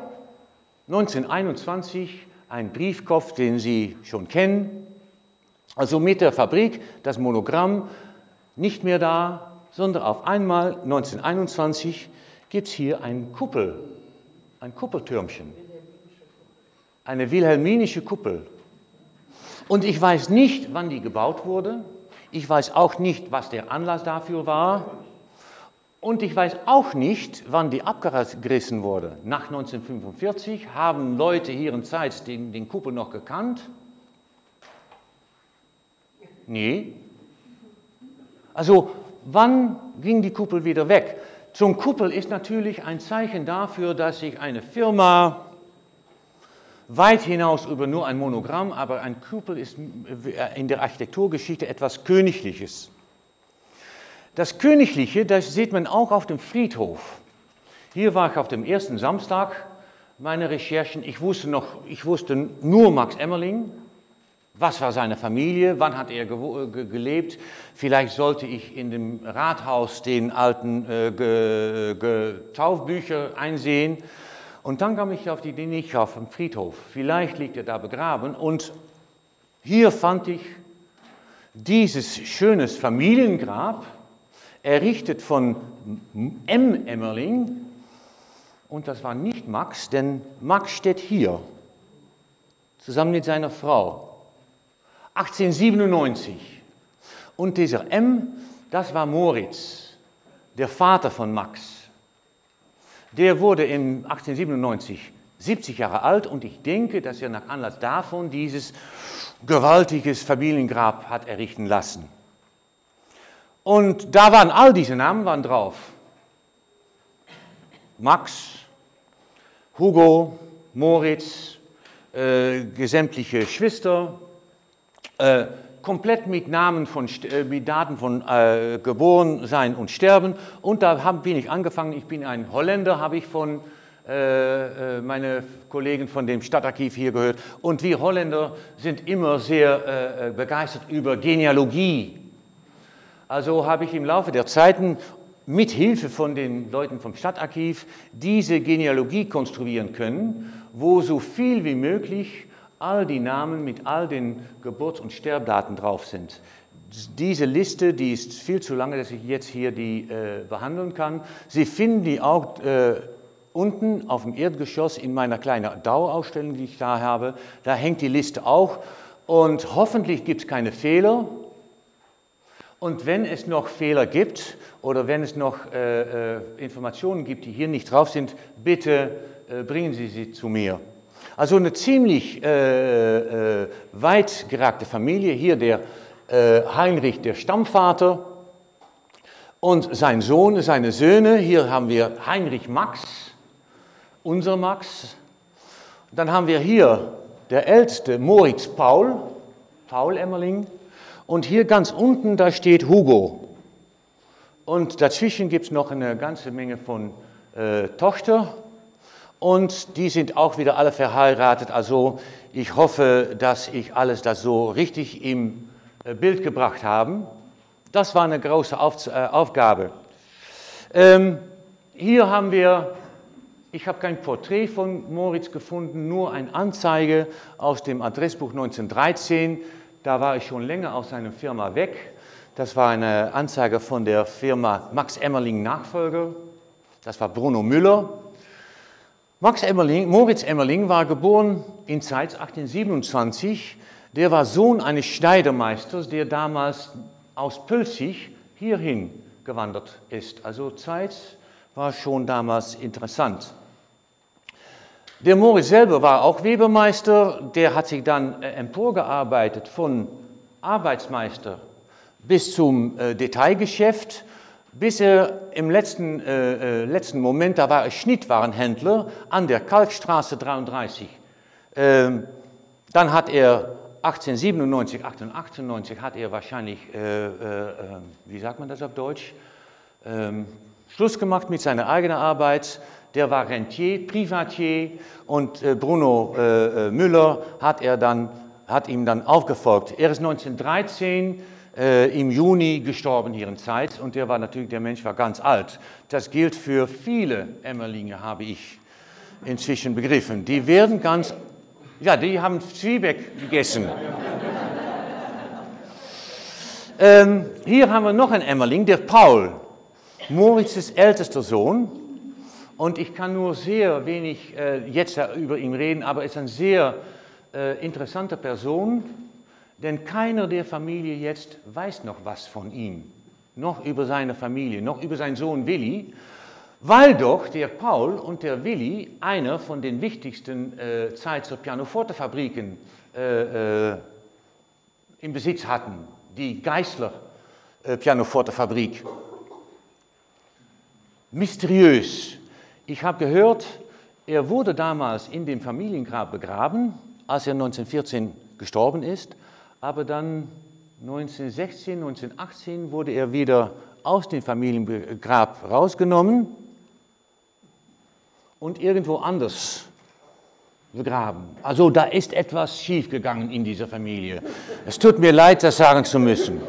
[SPEAKER 1] 1921, ein Briefkopf, den Sie schon kennen. Also mit der Fabrik, das Monogramm, nicht mehr da, sondern auf einmal 1921 gibt es hier ein Kuppeltürmchen, eine wilhelminische Kuppel. Und ich weiß nicht, wann die gebaut wurde, ich weiß auch nicht, was der Anlass dafür war und ich weiß auch nicht, wann die abgerissen wurde. Nach 1945 haben Leute hier in Zeitz den Kuppel noch gekannt? Nee. Also, wann ging die Kuppel wieder weg? So eine Kuppel ist natürlich ein Zeichen dafür, dass sich eine Firma weit hinaus über nur ein Monogramm, aber ein Kuppel ist in der Architekturgeschichte etwas Königliches. Das Königliche, das sieht man auch auf dem Friedhof. Hier war ich auf dem ersten Samstag meiner Recherchen. Ich wusste nur Max Emmerling. Was war seine Familie? Wann hat er gelebt? Vielleicht sollte ich in dem Rathaus den alten Taufbücher einsehen. Und dann kam ich auf die Idee, nicht auf dem Friedhof. Vielleicht liegt er da begraben. Und hier fand ich dieses schönes Familiengrab. errichtet von M. Emmerling. Und das war nicht Max, denn Max steht hier, zusammen mit seiner Frau, 1897. Und dieser M, das war Moritz, der Vater von Max. Der wurde in 1897 70 Jahre alt und ich denke, dass er nach Anlass davon dieses gewaltiges Familiengrab hat errichten lassen. Und da waren all diese Namen waren drauf. Max, Hugo, Moritz, sämtliche Geschwister, komplett mit Namen mit Daten von geboren sein und sterben. Und da bin ich angefangen, ich bin ein Holländer, habe ich von meine Kollegen von dem Stadtarchiv hier gehört. Und wir Holländer sind immer sehr begeistert über Genealogie. Also habe ich im Laufe der Zeiten mit Hilfe von den Leuten vom Stadtarchiv diese Genealogie konstruieren können, wo so viel wie möglich all die Namen mit all den Geburts- und Sterbdaten drauf sind. Diese Liste, die ist viel zu lange, dass ich jetzt hier die behandeln kann. Sie finden die auch unten auf dem Erdgeschoss in meiner kleinen Dauerausstellung, die ich da habe. Da hängt die Liste auch und hoffentlich gibt es keine Fehler. Und wenn es noch Fehler gibt oder wenn es noch Informationen gibt, die hier nicht drauf sind, bitte bringen Sie sie zu mir. Also eine ziemlich weit gerakte Familie. Hier der Heinrich, der Stammvater und sein Sohn, seine Söhne. Hier haben wir Heinrich Max, unser Max. Dann haben wir hier der älteste Moritz Paul, Paul Emmerling. Und hier ganz unten, da steht Hugo. Und dazwischen gibt es noch eine ganze Menge von Tochter. Und die sind auch wieder alle verheiratet. Also ich hoffe, dass ich alles das so richtig im Bild gebracht habe. Das war eine große Aufgabe. Hier haben wir, ich habe kein Porträt von Moritz gefunden, nur eine Anzeige aus dem Adressbuch 1913. Da war ich schon länger aus seiner Firma weg. Das war eine Anzeige von der Firma Max Emmerling Nachfolger. Das war Bruno Müller. Moritz Emmerling war geboren in Zeitz 1827. Der war Sohn eines Schneidermeisters, der damals aus Pülzig hierhin gewandert ist. Also Zeitz war schon damals interessant. Der Moritz selber war auch Webermeister, der hat sich dann emporgearbeitet von Arbeitsmeister bis zum Detailgeschäft, bis er im letzten Moment, da war er Schnittwarenhändler an der Kalkstraße 33. Dann hat er 1897, 1898 hat er wahrscheinlich, wie sagt man das auf Deutsch, Schluss gemacht mit seiner eigenen Arbeit. Der war Rentier, Privatier und Bruno Müller hat ihm dann aufgefolgt. Er ist 1913 im Juni gestorben hier in Zeitz und der Mensch war ganz alt. Das gilt für viele Emmerlinge, habe ich inzwischen begriffen. Die werden ganz, ja, die haben Zwieback gegessen. Hier haben wir noch einen Emmerling, der Paul, Moritz' ältester Sohn. Und ich kann nur sehr wenig jetzt über ihn reden, aber er ist eine sehr interessante Person, denn keiner der Familie jetzt weiß noch was von ihm, noch über seine Familie, noch über seinen Sohn Willi, weil doch der Paul und der Willi einer von den wichtigsten Zeitzer Pianoforte-Fabriken im Besitz hatten, die Geissler Pianoforte-Fabrik. Mysteriös. Ich habe gehört, er wurde damals in dem Familiengrab begraben, als er 1914 gestorben ist, aber dann 1916, 1918 wurde er wieder aus dem Familiengrab rausgenommen und irgendwo anders begraben. Also da ist etwas schiefgegangen in dieser Familie. Es tut mir leid, das sagen zu müssen.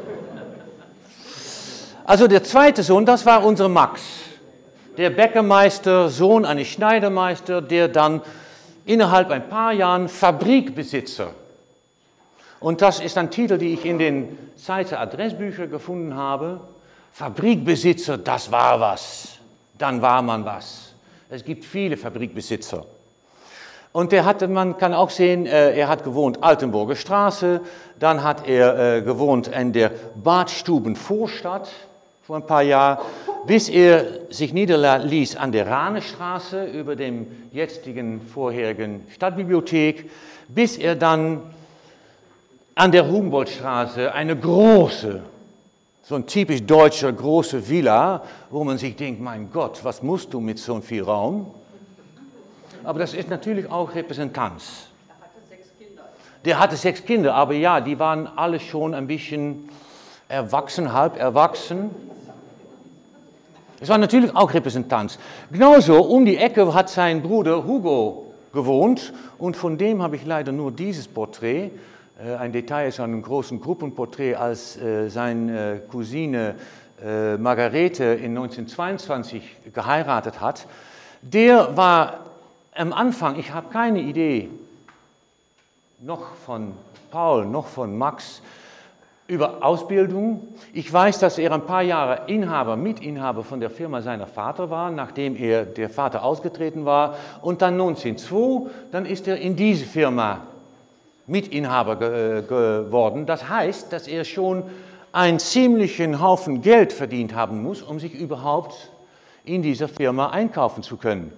[SPEAKER 1] Also der zweite Sohn, das war unser Max. Der Bäckermeister, Sohn eines Schneidermeisters, der dann innerhalb ein paar Jahren Fabrikbesitzer. Und das ist ein Titel, den ich in den Zeitzer Adressbüchern gefunden habe. Fabrikbesitzer, das war was. Dann war man was. Es gibt viele Fabrikbesitzer. Und man kann auch sehen, er hat gewohnt Altenburger Straße, dann hat er gewohnt in der Badstubenvorstadt vor ein paar Jahren, bis er sich niederließ an der Rahnestraße über dem jetzigen vorherigen Stadtbibliothek, bis er dann an der Humboldtstraße eine große, so ein typisch deutscher große Villa, wo man sich denkt, mein Gott, was musst du mit so viel Raum? Aber das ist natürlich auch Repräsentanz.
[SPEAKER 4] Er hatte 6 Kinder.
[SPEAKER 1] Der hatte 6 Kinder, aber ja, die waren alle schon ein bisschen erwachsen, halb erwachsen. Es war natürlich auch Repräsentanz. Genauso um die Ecke hat sein Bruder Hugo gewohnt und von dem habe ich leider nur dieses Porträt. Ein Detail ist an einem großen Gruppenporträt, als seine Cousine Margarete in 1922 geheiratet hat. Der war am Anfang, ich habe keine Idee, noch von Paul, noch von Max, über Ausbildung. Ich weiß, dass er ein paar Jahre Mitinhaber von der Firma seiner Vater war, nachdem der Vater ausgetreten war. Und dann 1902, dann ist er in diese Firma Mitinhaber geworden. Das heißt, dass er schon einen ziemlichen Haufen Geld verdient haben muss, um sich überhaupt in dieser Firma einkaufen zu können.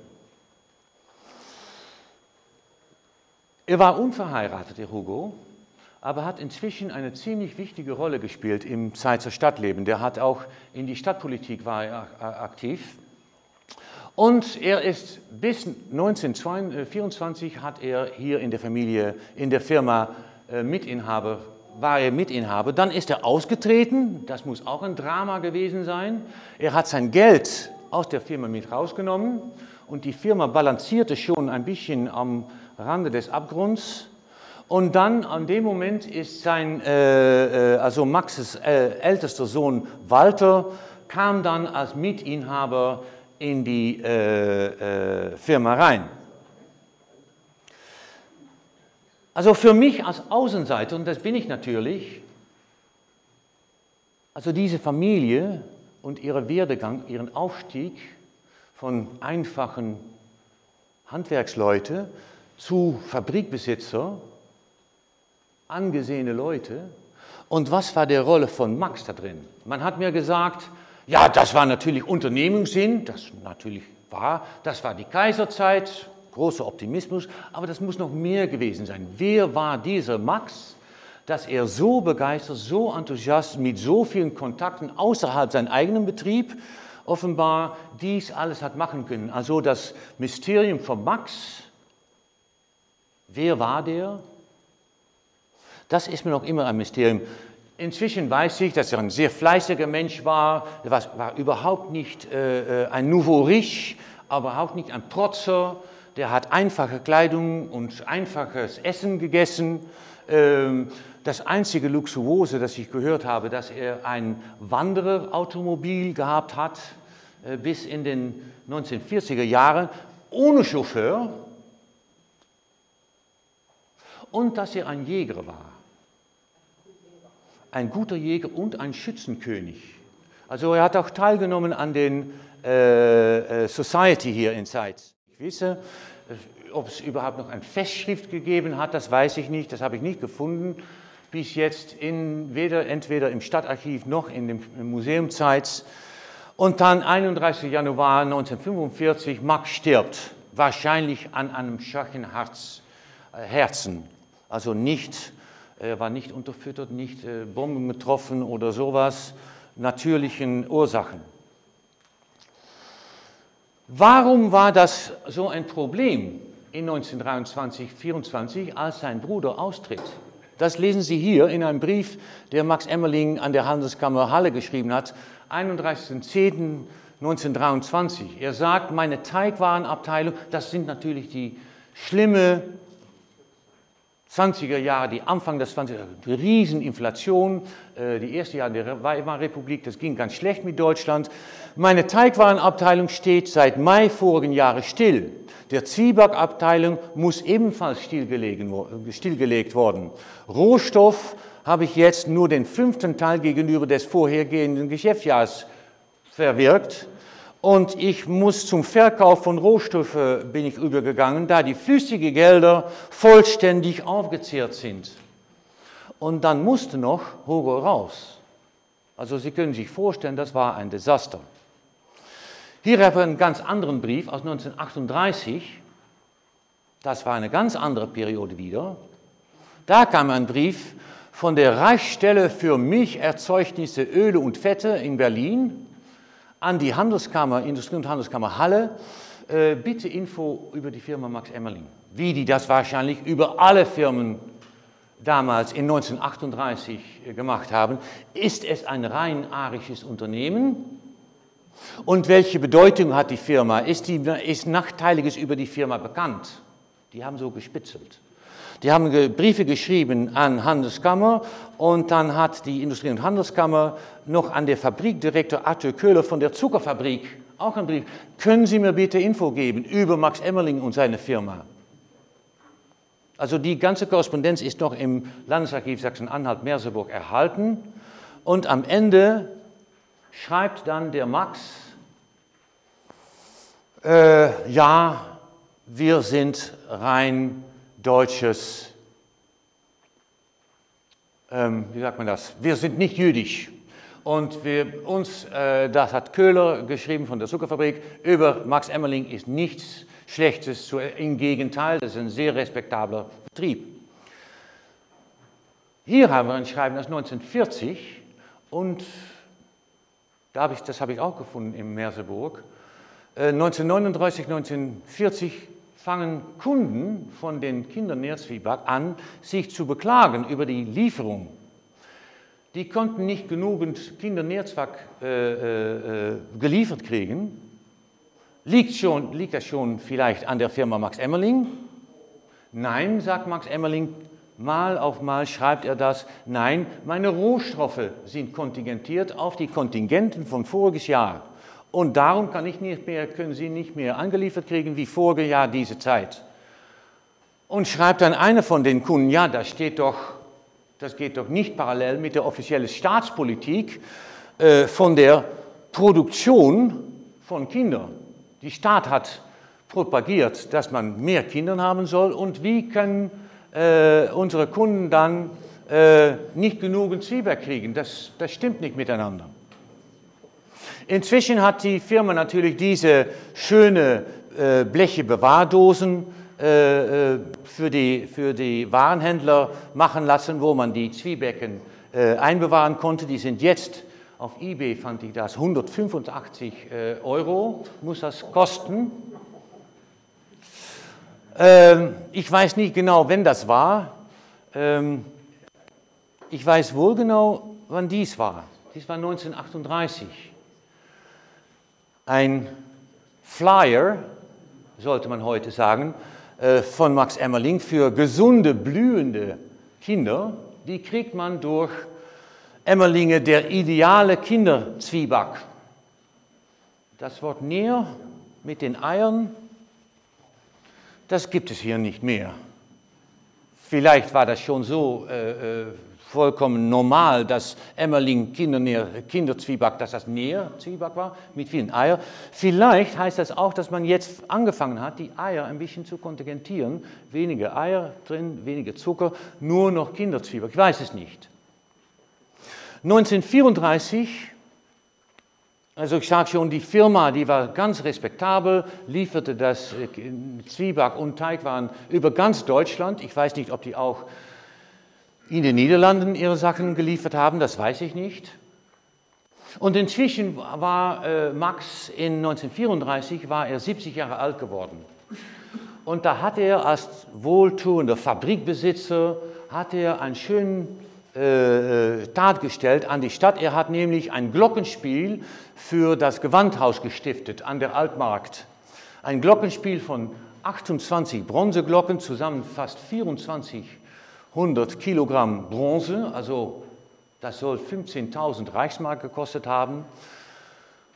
[SPEAKER 1] Er war unverheiratet, der Hugo, aber hat inzwischen eine ziemlich wichtige Rolle gespielt im Zeitzer Stadtleben. Der hat auch in die Stadtpolitik war er aktiv. Und er ist bis 1924 hat er hier in der Familie, in der Firma war er Mitinhaber. Dann ist er ausgetreten, das muss auch ein Drama gewesen sein. Er hat sein Geld aus der Firma mit rausgenommen und die Firma balancierte schon ein bisschen am Rande des Abgrunds. Und dann an dem Moment ist also Maxes ältester Sohn Walter, kam dann als Mitinhaber in die Firma rein. Also für mich als Außenseiter, und das bin ich natürlich, also diese Familie und ihren Werdegang, ihren Aufstieg von einfachen Handwerksleuten zu Fabrikbesitzer, angesehene Leute. Und was war die Rolle von Max da drin? Man hat mir gesagt, ja, das war natürlich Unternehmungssinn, das natürlich war, das war die Kaiserzeit, großer Optimismus, aber das muss noch mehr gewesen sein. Wer war dieser Max, dass er so begeistert, so enthusiastisch, mit so vielen Kontakten außerhalb seines eigenen Betriebs offenbar dies alles hat machen können? Also das Mysterium von Max, wer war der? Das ist mir noch immer ein Mysterium. Inzwischen weiß ich, dass er ein sehr fleißiger Mensch war. Er war überhaupt nicht ein Nouveau riche, aber überhaupt nicht ein Protzer. Der hat einfache Kleidung und einfaches Essen gegessen. Das einzige Luxuose, das ich gehört habe, dass er ein Wandererautomobil gehabt hat, bis in den 1940er Jahren, ohne Chauffeur. Und dass er ein Jäger war. Ein guter Jäger und ein Schützenkönig. Also er hat auch teilgenommen an den Society hier in Zeitz. Ich weiß, ob es überhaupt noch eine Festschrift gegeben hat, das weiß ich nicht, das habe ich nicht gefunden. Bis jetzt entweder im Stadtarchiv noch in dem Museum Zeitz. Und dann 31. Januar 1945, Max stirbt, wahrscheinlich an einem schwachen Herzen. Also er war nicht unterfüttert, nicht Bomben getroffen oder sowas, natürlichen Ursachen. Warum war das so ein Problem in 1923, 1924, als sein Bruder austritt? Das lesen Sie hier in einem Brief, der Max Emmerling an der Handelskammer Halle geschrieben hat, 31.10.1923. Er sagt, meine Teigwarenabteilung, das sind natürlich die schlimme 20er Jahre, die Anfang des 20er Jahres, die Rieseninflation, die ersten Jahre der Weimarer Republik, das ging ganz schlecht mit Deutschland. Meine Teigwarenabteilung steht seit Mai vorigen Jahres still. Der Zwiebackabteilung muss ebenfalls stillgelegt worden. Rohstoff habe ich jetzt nur den 5. Teil gegenüber des vorhergehenden Geschäftsjahres verwirkt. Und ich muss zum Verkauf von Rohstoffen bin ich übergegangen, da die flüssigen Gelder vollständig aufgezehrt sind. Und dann musste noch Hugo raus. Also Sie können sich vorstellen, das war ein Desaster. Hier haben wir einen ganz anderen Brief aus 1938. Das war eine ganz andere Periode wieder. Da kam ein Brief von der Reichsstelle für Milcherzeugnisse, Öle und Fette in Berlin an die Handelskammer, Industrie- und Handelskammer Halle. Bitte Info über die Firma Max Emmerling. Wie die das wahrscheinlich über alle Firmen damals in 1938 gemacht haben. Ist es ein rein arisches Unternehmen? Und welche Bedeutung hat die Firma? Ist Nachteiliges über die Firma bekannt? Die haben so gespitzelt. Die haben Briefe geschrieben an Handelskammer und dann hat die Industrie- und Handelskammer noch an der Fabrikdirektor Arthur Köhler von der Zuckerfabrik auch einen Brief. Können Sie mir bitte Info geben über Max Emmerling und seine Firma? Also die ganze Korrespondenz ist noch im Landesarchiv Sachsen-Anhalt-Merseburg erhalten und am Ende schreibt dann der Max, ja, wir sind rein deutsches, wie sagt man das, wir sind nicht jüdisch. Und das hat Köhler geschrieben von der Zuckerfabrik, über Max Emmerling ist nichts Schlechtes, im Gegenteil, das ist ein sehr respektabler Betrieb. Hier haben wir ein Schreiben aus 1940 und das habe ich auch gefunden in Merseburg. 1939, 1940 fangen Kunden von den Kindernährzwieback an, sich zu beklagen über die Lieferung. Die konnten nicht genügend Kindernährzweck geliefert kriegen. Liegt das schon vielleicht an der Firma Max Emmerling? Nein, sagt Max Emmerling, mal auf mal schreibt er das. Nein, meine Rohstoffe sind kontingentiert auf die Kontingenten von voriges Jahr. Und darum können Sie nicht mehr angeliefert kriegen wie voriges Jahr diese Zeit. Und schreibt dann einer von den Kunden, ja, das geht doch nicht parallel mit der offiziellen Staatspolitik von der Produktion von Kindern. Die Staat hat propagiert, dass man mehr Kinder haben soll und wie können unsere Kunden dann nicht genügend Zwieback kriegen? Das stimmt nicht miteinander. Inzwischen hat die Firma natürlich diese schöne Bleche-Bewahrdosen für die Warenhändler machen lassen, wo man die Zwiebacken einbewahren konnte. Die sind jetzt auf eBay, fand ich das, 185 € muss das kosten. Ich weiß nicht genau, wann das war. Ich weiß wohl genau, wann dies war. Dies war 1938. Ein Flyer, sollte man heute sagen, von Max Emmerling für gesunde, blühende Kinder. Die kriegt man durch Emmerlinge, der ideale Kinderzwieback. Das Wort näher mit den Eiern, das gibt es hier nicht mehr. Vielleicht war das schon so vollkommen normal, dass Emmerling Kinderzwieback, dass das Näherzwieback war, mit vielen Eiern. Vielleicht heißt das auch, dass man jetzt angefangen hat, die Eier ein bisschen zu kontingentieren. Weniger Eier drin, weniger Zucker, nur noch Kinderzwieback. Ich weiß es nicht. 1934, also ich sage schon, die Firma, die war ganz respektabel, lieferte das Zwieback und Teigwaren über ganz Deutschland. Ich weiß nicht, ob die auch in den Niederlanden ihre Sachen geliefert haben, das weiß ich nicht. Und inzwischen war Max in 1934 war er 70 Jahre alt geworden. Und da hat er als wohltuender Fabrikbesitzer einen schönen Tat gestellt an die Stadt. Er hat nämlich ein Glockenspiel für das Gewandhaus gestiftet an der Altmarkt. Ein Glockenspiel von 28 Bronzeglocken, zusammen fast 2400 Kilogramm Bronze, also das soll 15.000 Reichsmark gekostet haben.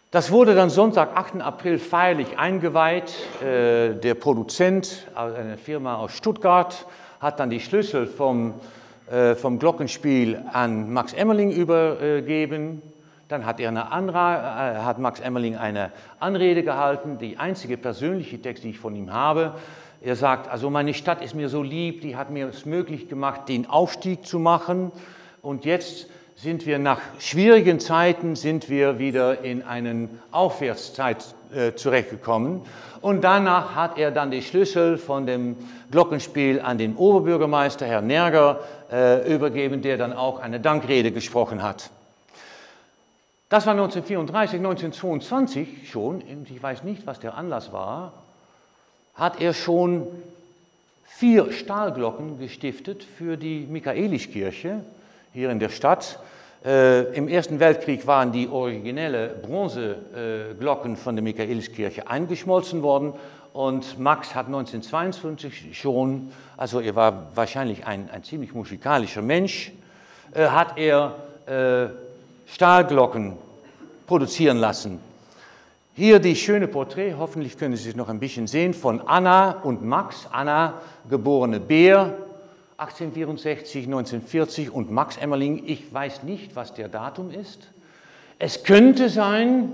[SPEAKER 1] Das wurde dann Sonntag, 8. April, feierlich eingeweiht. Der Produzent, eine Firma aus Stuttgart, hat dann die Schlüssel vom Glockenspiel an Max Emmerling übergeben. Dann hat Max Emmerling eine Anrede gehalten, die einzige persönliche Text, die ich von ihm habe. Er sagt, also meine Stadt ist mir so lieb, die hat mir es möglich gemacht, den Aufstieg zu machen. Und jetzt sind wir nach schwierigen Zeiten, sind wir wieder in eine Aufwärtszeit zurechtgekommen. Und danach hat er dann die Schlüssel von dem Glockenspiel an den Oberbürgermeister, Herrn Nerger, übergeben, der dann auch eine Dankrede gesprochen hat. Das war 1934, 1922 schon, und ich weiß nicht, was der Anlass war, hat er schon 4 Stahlglocken gestiftet für die Michaeliskirche hier in der Stadt. Im Ersten Weltkrieg waren die originelle Bronzeglocken von der Michaeliskirche eingeschmolzen worden und Max hat 1922 schon, also er war wahrscheinlich ein ziemlich musikalischer Mensch, hat er Stahlglocken produzieren lassen. Hier die schöne Porträt, hoffentlich können Sie es noch ein bisschen sehen, von Anna und Max. Anna, geborene Beer, 1864, 1940 und Max Emmerling, ich weiß nicht, was der Datum ist. Es könnte sein,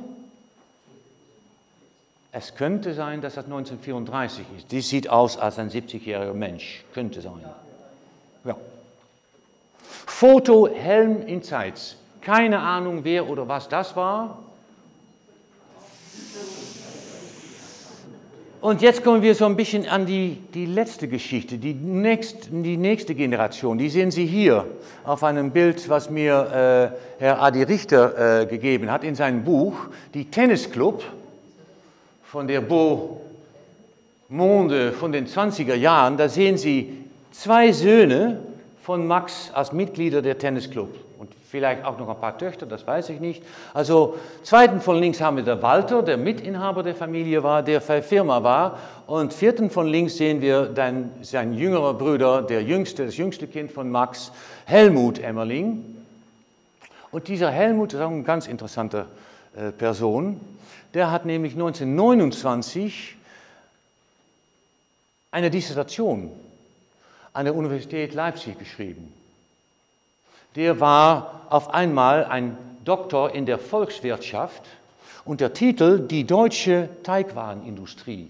[SPEAKER 1] dass das 1934 ist. Die sieht aus als ein 70-jähriger Mensch, könnte sein. Ja. Foto Helm in Zeitz. Keine Ahnung, wer oder was das war. Und jetzt kommen wir so ein bisschen an die letzte Geschichte, die nächste Generation. Die sehen Sie hier auf einem Bild, was mir Herr Adi Richter gegeben hat in seinem Buch, die Tennisclub von der Beau Monde von den 20er Jahren. Da sehen Sie 2 Söhne von Max als Mitglieder der Tennisclub. Und vielleicht auch noch ein paar Töchter, das weiß ich nicht. Also, zweiten von links haben wir der Walter, der Mitinhaber der Familie war, der Firma war. Und vierten von links sehen wir dann sein jüngerer Bruder, das jüngste Kind von Max, Helmut Emmerling. Und dieser Helmut ist auch eine ganz interessante Person. Der hat nämlich 1929 eine Dissertation an der Universität Leipzig geschrieben. Der war auf einmal ein Doktor in der Volkswirtschaft und der Titel Die deutsche Teigwarenindustrie.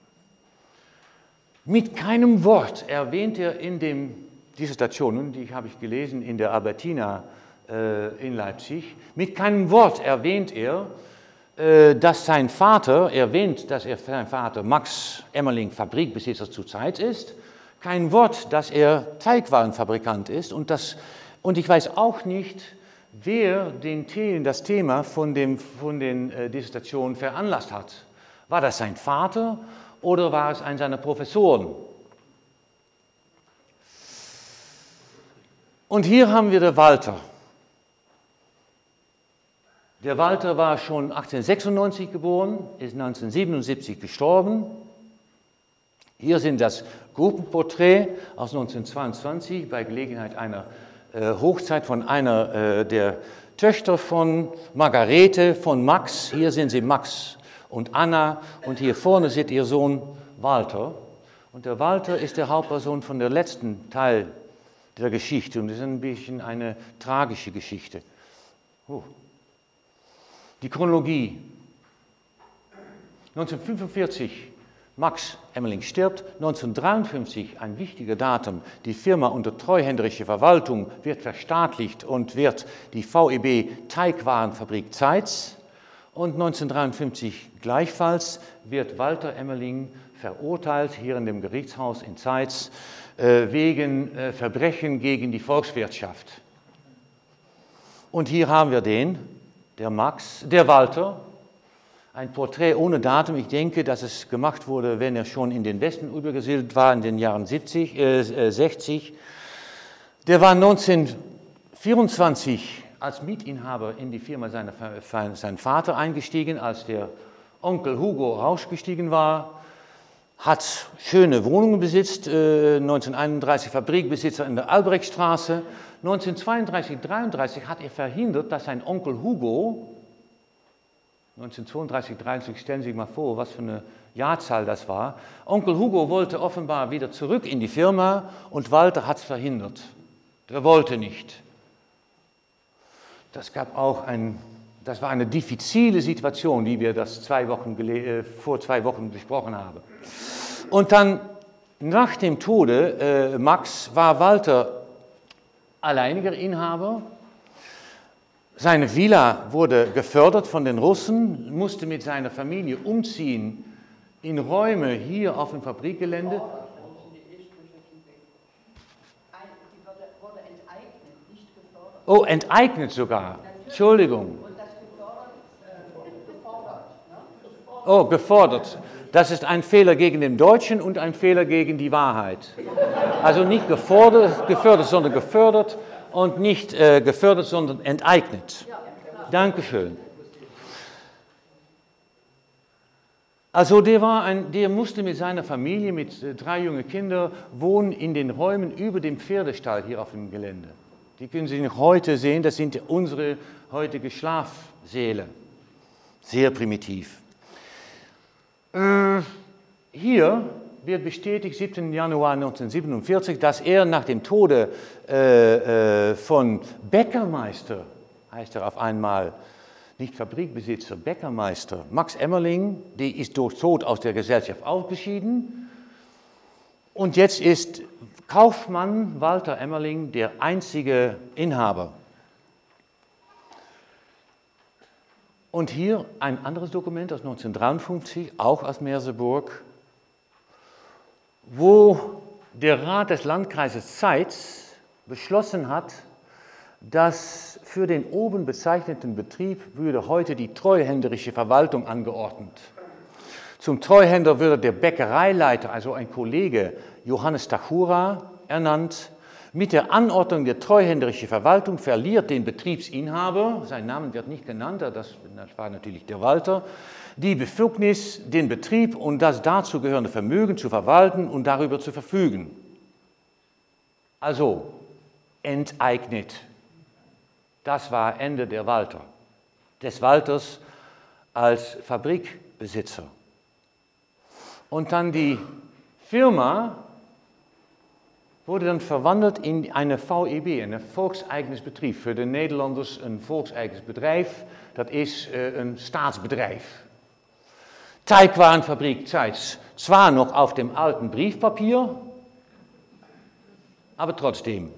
[SPEAKER 1] Mit keinem Wort erwähnt er in den Dissertationen, die habe ich gelesen in der Albertina in Leipzig, mit keinem Wort erwähnt er, dass sein Vater Max Emmerling Fabrikbesitzer zur Zeit ist, kein Wort, dass er Teigwarenfabrikant ist und ich weiß auch nicht, wer das Thema von den Dissertationen veranlasst hat. War das sein Vater oder war es einer seiner Professoren? Und hier haben wir den Walter. Der Walter war schon 1896 geboren, ist 1977 gestorben. Hier sind das Gruppenporträt aus 1922 bei Gelegenheit einer Hochzeit von einer der Töchter von Margarete, von Max. Hier sehen Sie Max und Anna und hier vorne sieht ihr Sohn Walter. Und der Walter ist der Hauptperson von der letzten Teil der Geschichte und das ist ein bisschen eine tragische Geschichte. Die Chronologie. 1945 Max Emmerling stirbt, 1953, ein wichtiger Datum, die Firma unter treuhänderische Verwaltung wird verstaatlicht und wird die VEB Teigwarenfabrik Zeitz und 1953 gleichfalls wird Walter Emmerling verurteilt, hier in dem Gerichtshaus in Zeitz, wegen Verbrechen gegen die Volkswirtschaft. Und hier haben wir der Walter, ein Porträt ohne Datum. Ich denke, dass es gemacht wurde, wenn er schon in den Westen übergesiedelt war, in den Jahren 60. Der war 1924 als Mitinhaber in die Firma sein Vater eingestiegen, als der Onkel Hugo rausgestiegen war, hat schöne Wohnungen besitzt, 1931 Fabrikbesitzer in der Albrechtstraße. 1932, 1933 hat er verhindert, dass sein Onkel Hugo 1932, 33, stellen Sie sich mal vor, was für eine Jahrzahl das war. Onkel Hugo wollte offenbar wieder zurück in die Firma und Walter hat es verhindert. Er wollte nicht. Das war eine diffizile Situation, die wir vor 2 Wochen besprochen haben. Und dann, nach dem Tode Max, war Walter alleiniger Inhaber. Seine Villa wurde gefördert von den Russen, musste mit seiner Familie umziehen in Räume hier auf dem Fabrikgelände. Oh, enteignet sogar. Entschuldigung. Oh, gefordert. Das ist ein Fehler gegen den Deutschen und ein Fehler gegen die Wahrheit. Also nicht gefördert, sondern gefördert und nicht gefördert, sondern enteignet. Dankeschön. Also der musste mit seiner Familie, mit 3 jungen Kindern, wohnen in den Räumen über dem Pferdestall hier auf dem Gelände. Die können Sie noch heute sehen, das sind unsere heutige Schlafsäle. Sehr primitiv. Hier wird bestätigt, 17. Januar 1947, dass er nach dem Tode von Bäckermeister, heißt er auf einmal, nicht Fabrikbesitzer, Bäckermeister, Max Emmerling, der ist durch Tod aus der Gesellschaft ausgeschieden. Und jetzt ist Kaufmann Walter Emmerling der einzige Inhaber. Und hier ein anderes Dokument aus 1953, auch aus Merseburg, wo der Rat des Landkreises Zeitz beschlossen hat, dass für den oben bezeichneten Betrieb würde heute die treuhänderische Verwaltung angeordnet. Zum Treuhänder würde der Bäckereileiter, also ein Kollege, Johannes Tachura, ernannt. Mit der Anordnung der treuhänderischen Verwaltung verliert den Betriebsinhaber, sein Name wird nicht genannt, das war natürlich der Walter, die Befugnis, den Betrieb und das dazu gehörende Vermögen zu verwalten und darüber zu verfügen. Also enteignet. Das war Ende des Walters als Fabrikbesitzer. Und dann die Firma wurde dann verwandelt in eine VEB, een volkseigenes Betrieb. Für die Nederlanders een volkseigenes Bedrijf, dat is een Staatsbedrijf. Teigwarenfabrik Zeitz, zwar noch auf dem alten Briefpapier, aber trotzdem.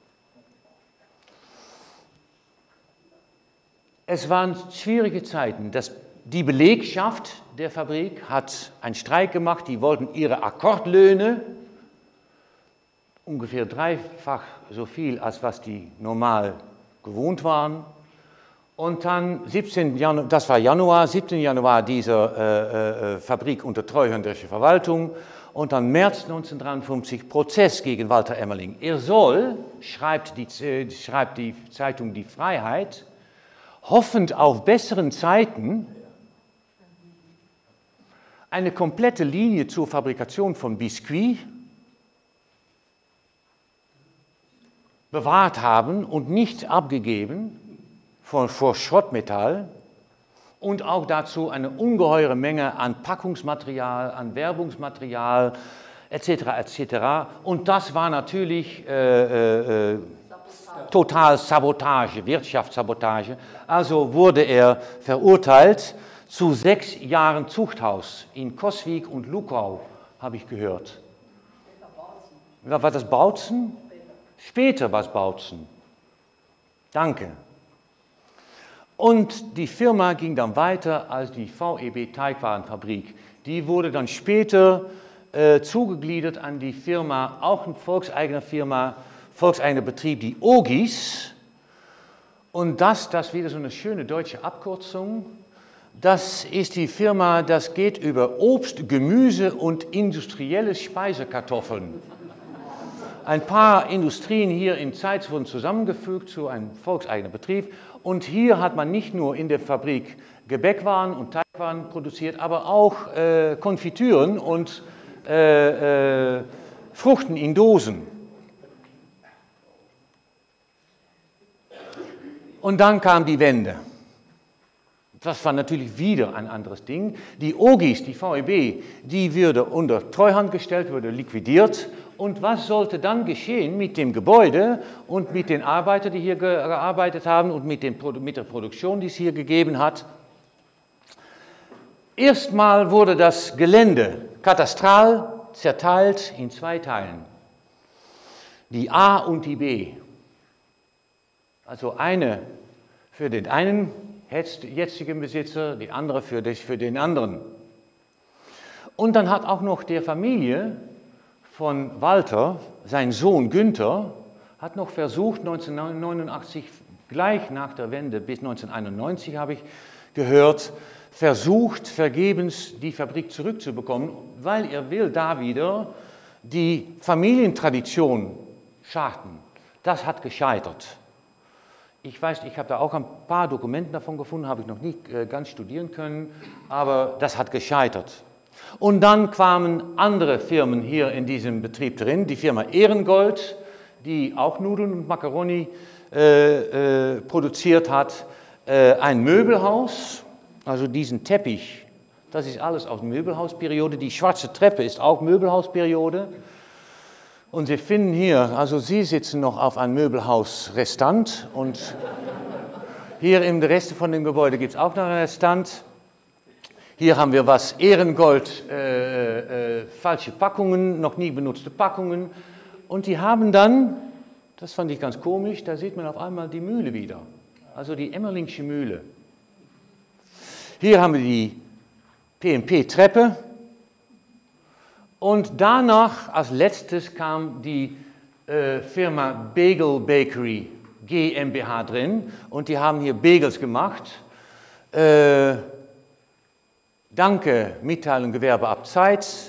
[SPEAKER 1] Es waren schwierige Zeiten. Die Belegschaft der Fabrik hat einen Streik gemacht, die wollten ihre Akkordlöhne, ungefähr 3-fach so viel, als was die normal gewohnt waren. Und dann, 17 Januar dieser Fabrik unter treuhänderischer Verwaltung und dann März 1953 Prozess gegen Walter Emmerling. Er soll, schreibt die Zeitung Die Freiheit, hoffend auf besseren Zeiten eine komplette Linie zur Fabrikation von Biskuit bewahrt haben und nicht abgegeben vor Schrottmetall und auch dazu eine ungeheure Menge an Packungsmaterial, an Werbungsmaterial etc. etc. Und das war natürlich total Sabotage, Wirtschaftssabotage. Also wurde er verurteilt zu 6 Jahren Zuchthaus in Coswig und Luckau, habe ich gehört. War das Bautzen? Später war es Bautzen. Danke. Und die Firma ging dann weiter als die VEB Teigwarenfabrik. Die wurde dann später zugegliedert an die Firma, auch eine volkseigene Firma, volkseigener Betrieb, die Ogis. Und das wieder so eine schöne deutsche Abkürzung. Das ist die Firma, das geht über Obst, Gemüse und industrielle Speisekartoffeln. Ein paar Industrien hier in Zeitz wurden zusammengefügt zu einem volkseigenen Betrieb. Und hier hat man nicht nur in der Fabrik Gebäckwaren und Teigwaren produziert, aber auch Konfitüren und Fruchten in Dosen. Und dann kam die Wende. Das war natürlich wieder ein anderes Ding. Die OGIs, die VEB, die würde unter Treuhand gestellt, wurde liquidiert. Und was sollte dann geschehen mit dem Gebäude und mit den Arbeitern, die hier gearbeitet haben und mit der Produktion, die es hier gegeben hat? Erstmal wurde das Gelände katastral zerteilt in zwei Teilen. Die A und die B. Also eine für den einen jetzigen Besitzer, die andere für den anderen. Und dann hat auch noch der Familie von Walter, sein Sohn Günther, hat noch versucht, 1989, gleich nach der Wende bis 1991 habe ich gehört, versucht vergebens die Fabrik zurückzubekommen, weil er will da wieder die Familientradition starten. Das hat gescheitert. Ich weiß, ich habe da auch ein paar Dokumente davon gefunden, habe ich noch nicht ganz studieren können, aber das hat gescheitert. Und dann kamen andere Firmen hier in diesem Betrieb drin, die Firma Ehrengold, die auch Nudeln und Macaroni produziert hat, ein Möbelhaus, also diesen Teppich, das ist alles aus der Möbelhausperiode, die schwarze Treppe ist auch Möbelhausperiode. Und Sie finden hier, also Sie sitzen noch auf einem Möbelhausrestant und hier im Rest von dem Gebäude gibt es auch noch einen Restant. Hier haben wir was, Ehrengold, falsche Packungen, noch nie benutzte Packungen. Und die haben dann, das fand ich ganz komisch, da sieht man auf einmal die Mühle wieder, also die Emmerlingsche Mühle. Hier haben wir die P&P-Treppe. Und danach, als letztes, kam die Firma Bagel Bakery GmbH drin und die haben hier Bagels gemacht. Danke, Mitteilung Gewerbe abseits.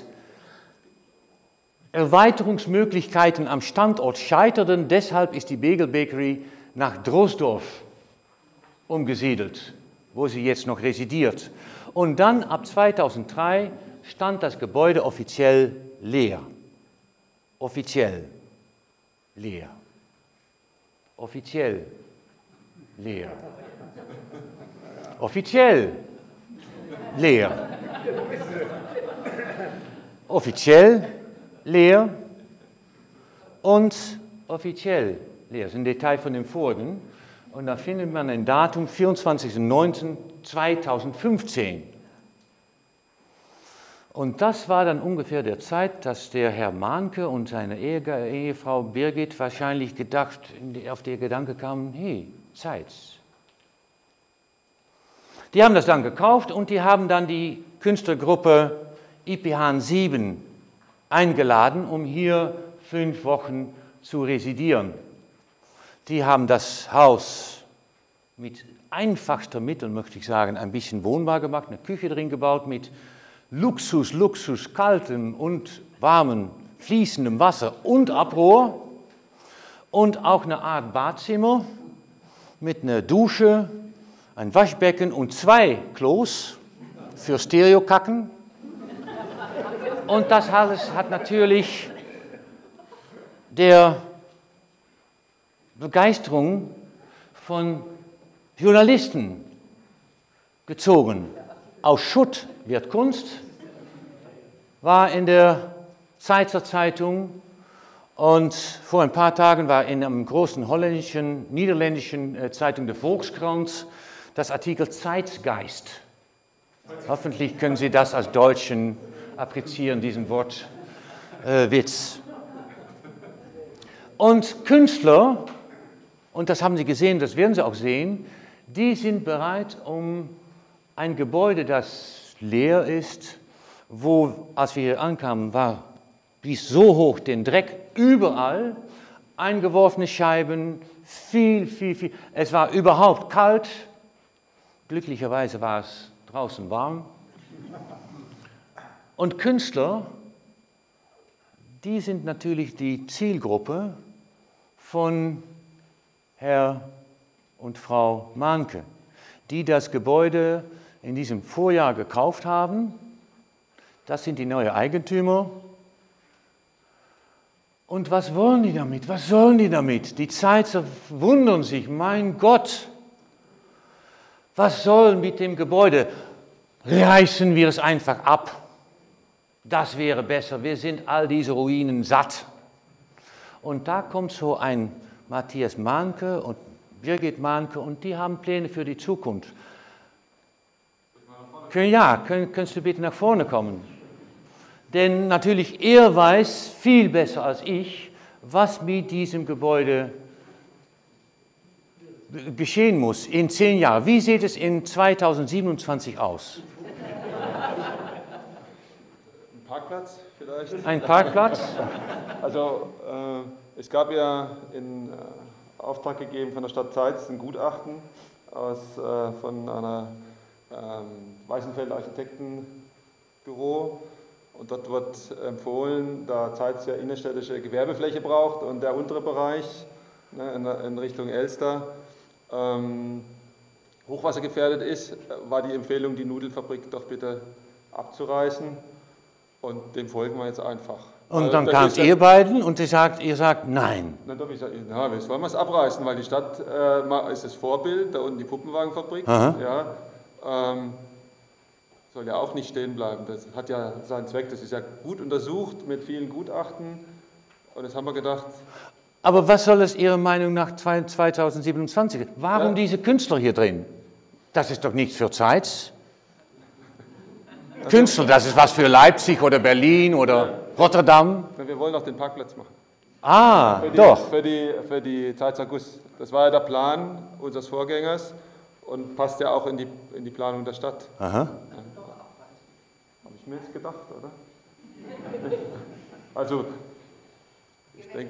[SPEAKER 1] Erweiterungsmöglichkeiten am Standort scheiterten, deshalb ist die Bagel Bakery nach Drozdorf umgesiedelt, wo sie jetzt noch residiert. Und dann ab 2003 stand das Gebäude offiziell leer. Offiziell leer. Offiziell leer. Offiziell leer. Offiziell leer und offiziell leer. Das ist ein Detail von dem vorigen. Und da findet man ein Datum 24.09.2015. Und das war dann ungefähr der Zeit, dass der Herr Mahnke und seine Ehefrau Birgit wahrscheinlich auf den Gedanke kamen, hey, Zeit. Die haben das dann gekauft und die haben dann die Künstlergruppe IPH 7 eingeladen, um hier 5 Wochen zu residieren. Die haben das Haus mit einfachsten Mitteln, möchte ich sagen, ein bisschen wohnbar gemacht, eine Küche drin gebaut mit Luxus, kaltem und warmem, fließendem Wasser und Abrohr und auch eine Art Badzimmer mit einer Dusche, ein Waschbecken und 2 Klos für Stereokacken. Und das alles hat natürlich der Begeisterung von Journalisten gezogen. Aus Schutt wird Kunst, war in der Zeitzer Zeitung und vor ein paar Tagen war in einem großen niederländischen Zeitung der Volkskrant das Artikel Zeitgeist. Hoffentlich können Sie das als Deutschen apprezieren, diesen Wortwitz. Und Künstler, und das haben Sie gesehen, das werden Sie auch sehen, die sind bereit, um ein Gebäude, das leer ist, wo, als wir hier ankamen, war dies so hoch, den Dreck überall, eingeworfene Scheiben, viel. Es war überhaupt kalt, glücklicherweise war es draußen warm. Und Künstler, die sind natürlich die Zielgruppe von Herr und Frau Mahnke, die das Gebäude in diesem Vorjahr gekauft haben. Das sind die neuen Eigentümer. Und was wollen die damit? Was sollen die damit? Die Zeitzer wundern sich, mein Gott, was soll mit dem Gebäude? Reißen wir es einfach ab. Das wäre besser. Wir sind all diese Ruinen satt. Und da kommt so ein Matthias Mahnke und Birgit Mahnke und die haben Pläne für die Zukunft. Ja, könntest du bitte nach vorne kommen? Denn natürlich, er weiß viel besser als ich, was mit diesem Gebäude geschehen muss in 10 Jahren. Wie sieht es in 2027 aus?
[SPEAKER 2] Ein Parkplatz vielleicht?
[SPEAKER 1] Ein Parkplatz?
[SPEAKER 2] Also es gab ja in Auftrag gegeben von der Stadt Zeitz ein Gutachten von einer Weißenfelder Architektenbüro. Und dort wird empfohlen, da Zeitz ja innerstädtische Gewerbefläche braucht und der untere Bereich in Richtung Elster hochwassergefährdet ist, war die Empfehlung, die Nudelfabrik doch bitte abzureißen. Und dem folgen wir jetzt einfach.
[SPEAKER 1] Und dann kamt ihr beiden und ihr sagt nein.
[SPEAKER 2] Dann darf ich sagen, ja, jetzt wollen wir es abreißen, weil die Stadt ist das Vorbild, da unten die Puppenwagenfabrik. Ja, soll ja auch nicht stehen bleiben. Das hat ja seinen Zweck, das ist ja gut untersucht mit vielen Gutachten. Und jetzt haben wir gedacht...
[SPEAKER 1] Aber was soll es Ihrer Meinung nach 2027? Warum diese Künstler hier drin? Das ist doch nichts für Zeitz. Künstler, das ist was für Leipzig oder Berlin oder Rotterdam.
[SPEAKER 2] Wir wollen auch den Parkplatz machen.
[SPEAKER 1] Ah, doch.
[SPEAKER 2] Für die Zeitzer Guss. Das war ja der Plan unseres Vorgängers und passt ja auch in die Planung der Stadt.
[SPEAKER 1] Aha.
[SPEAKER 2] Habe ich mir jetzt gedacht, oder? Also, ich denke...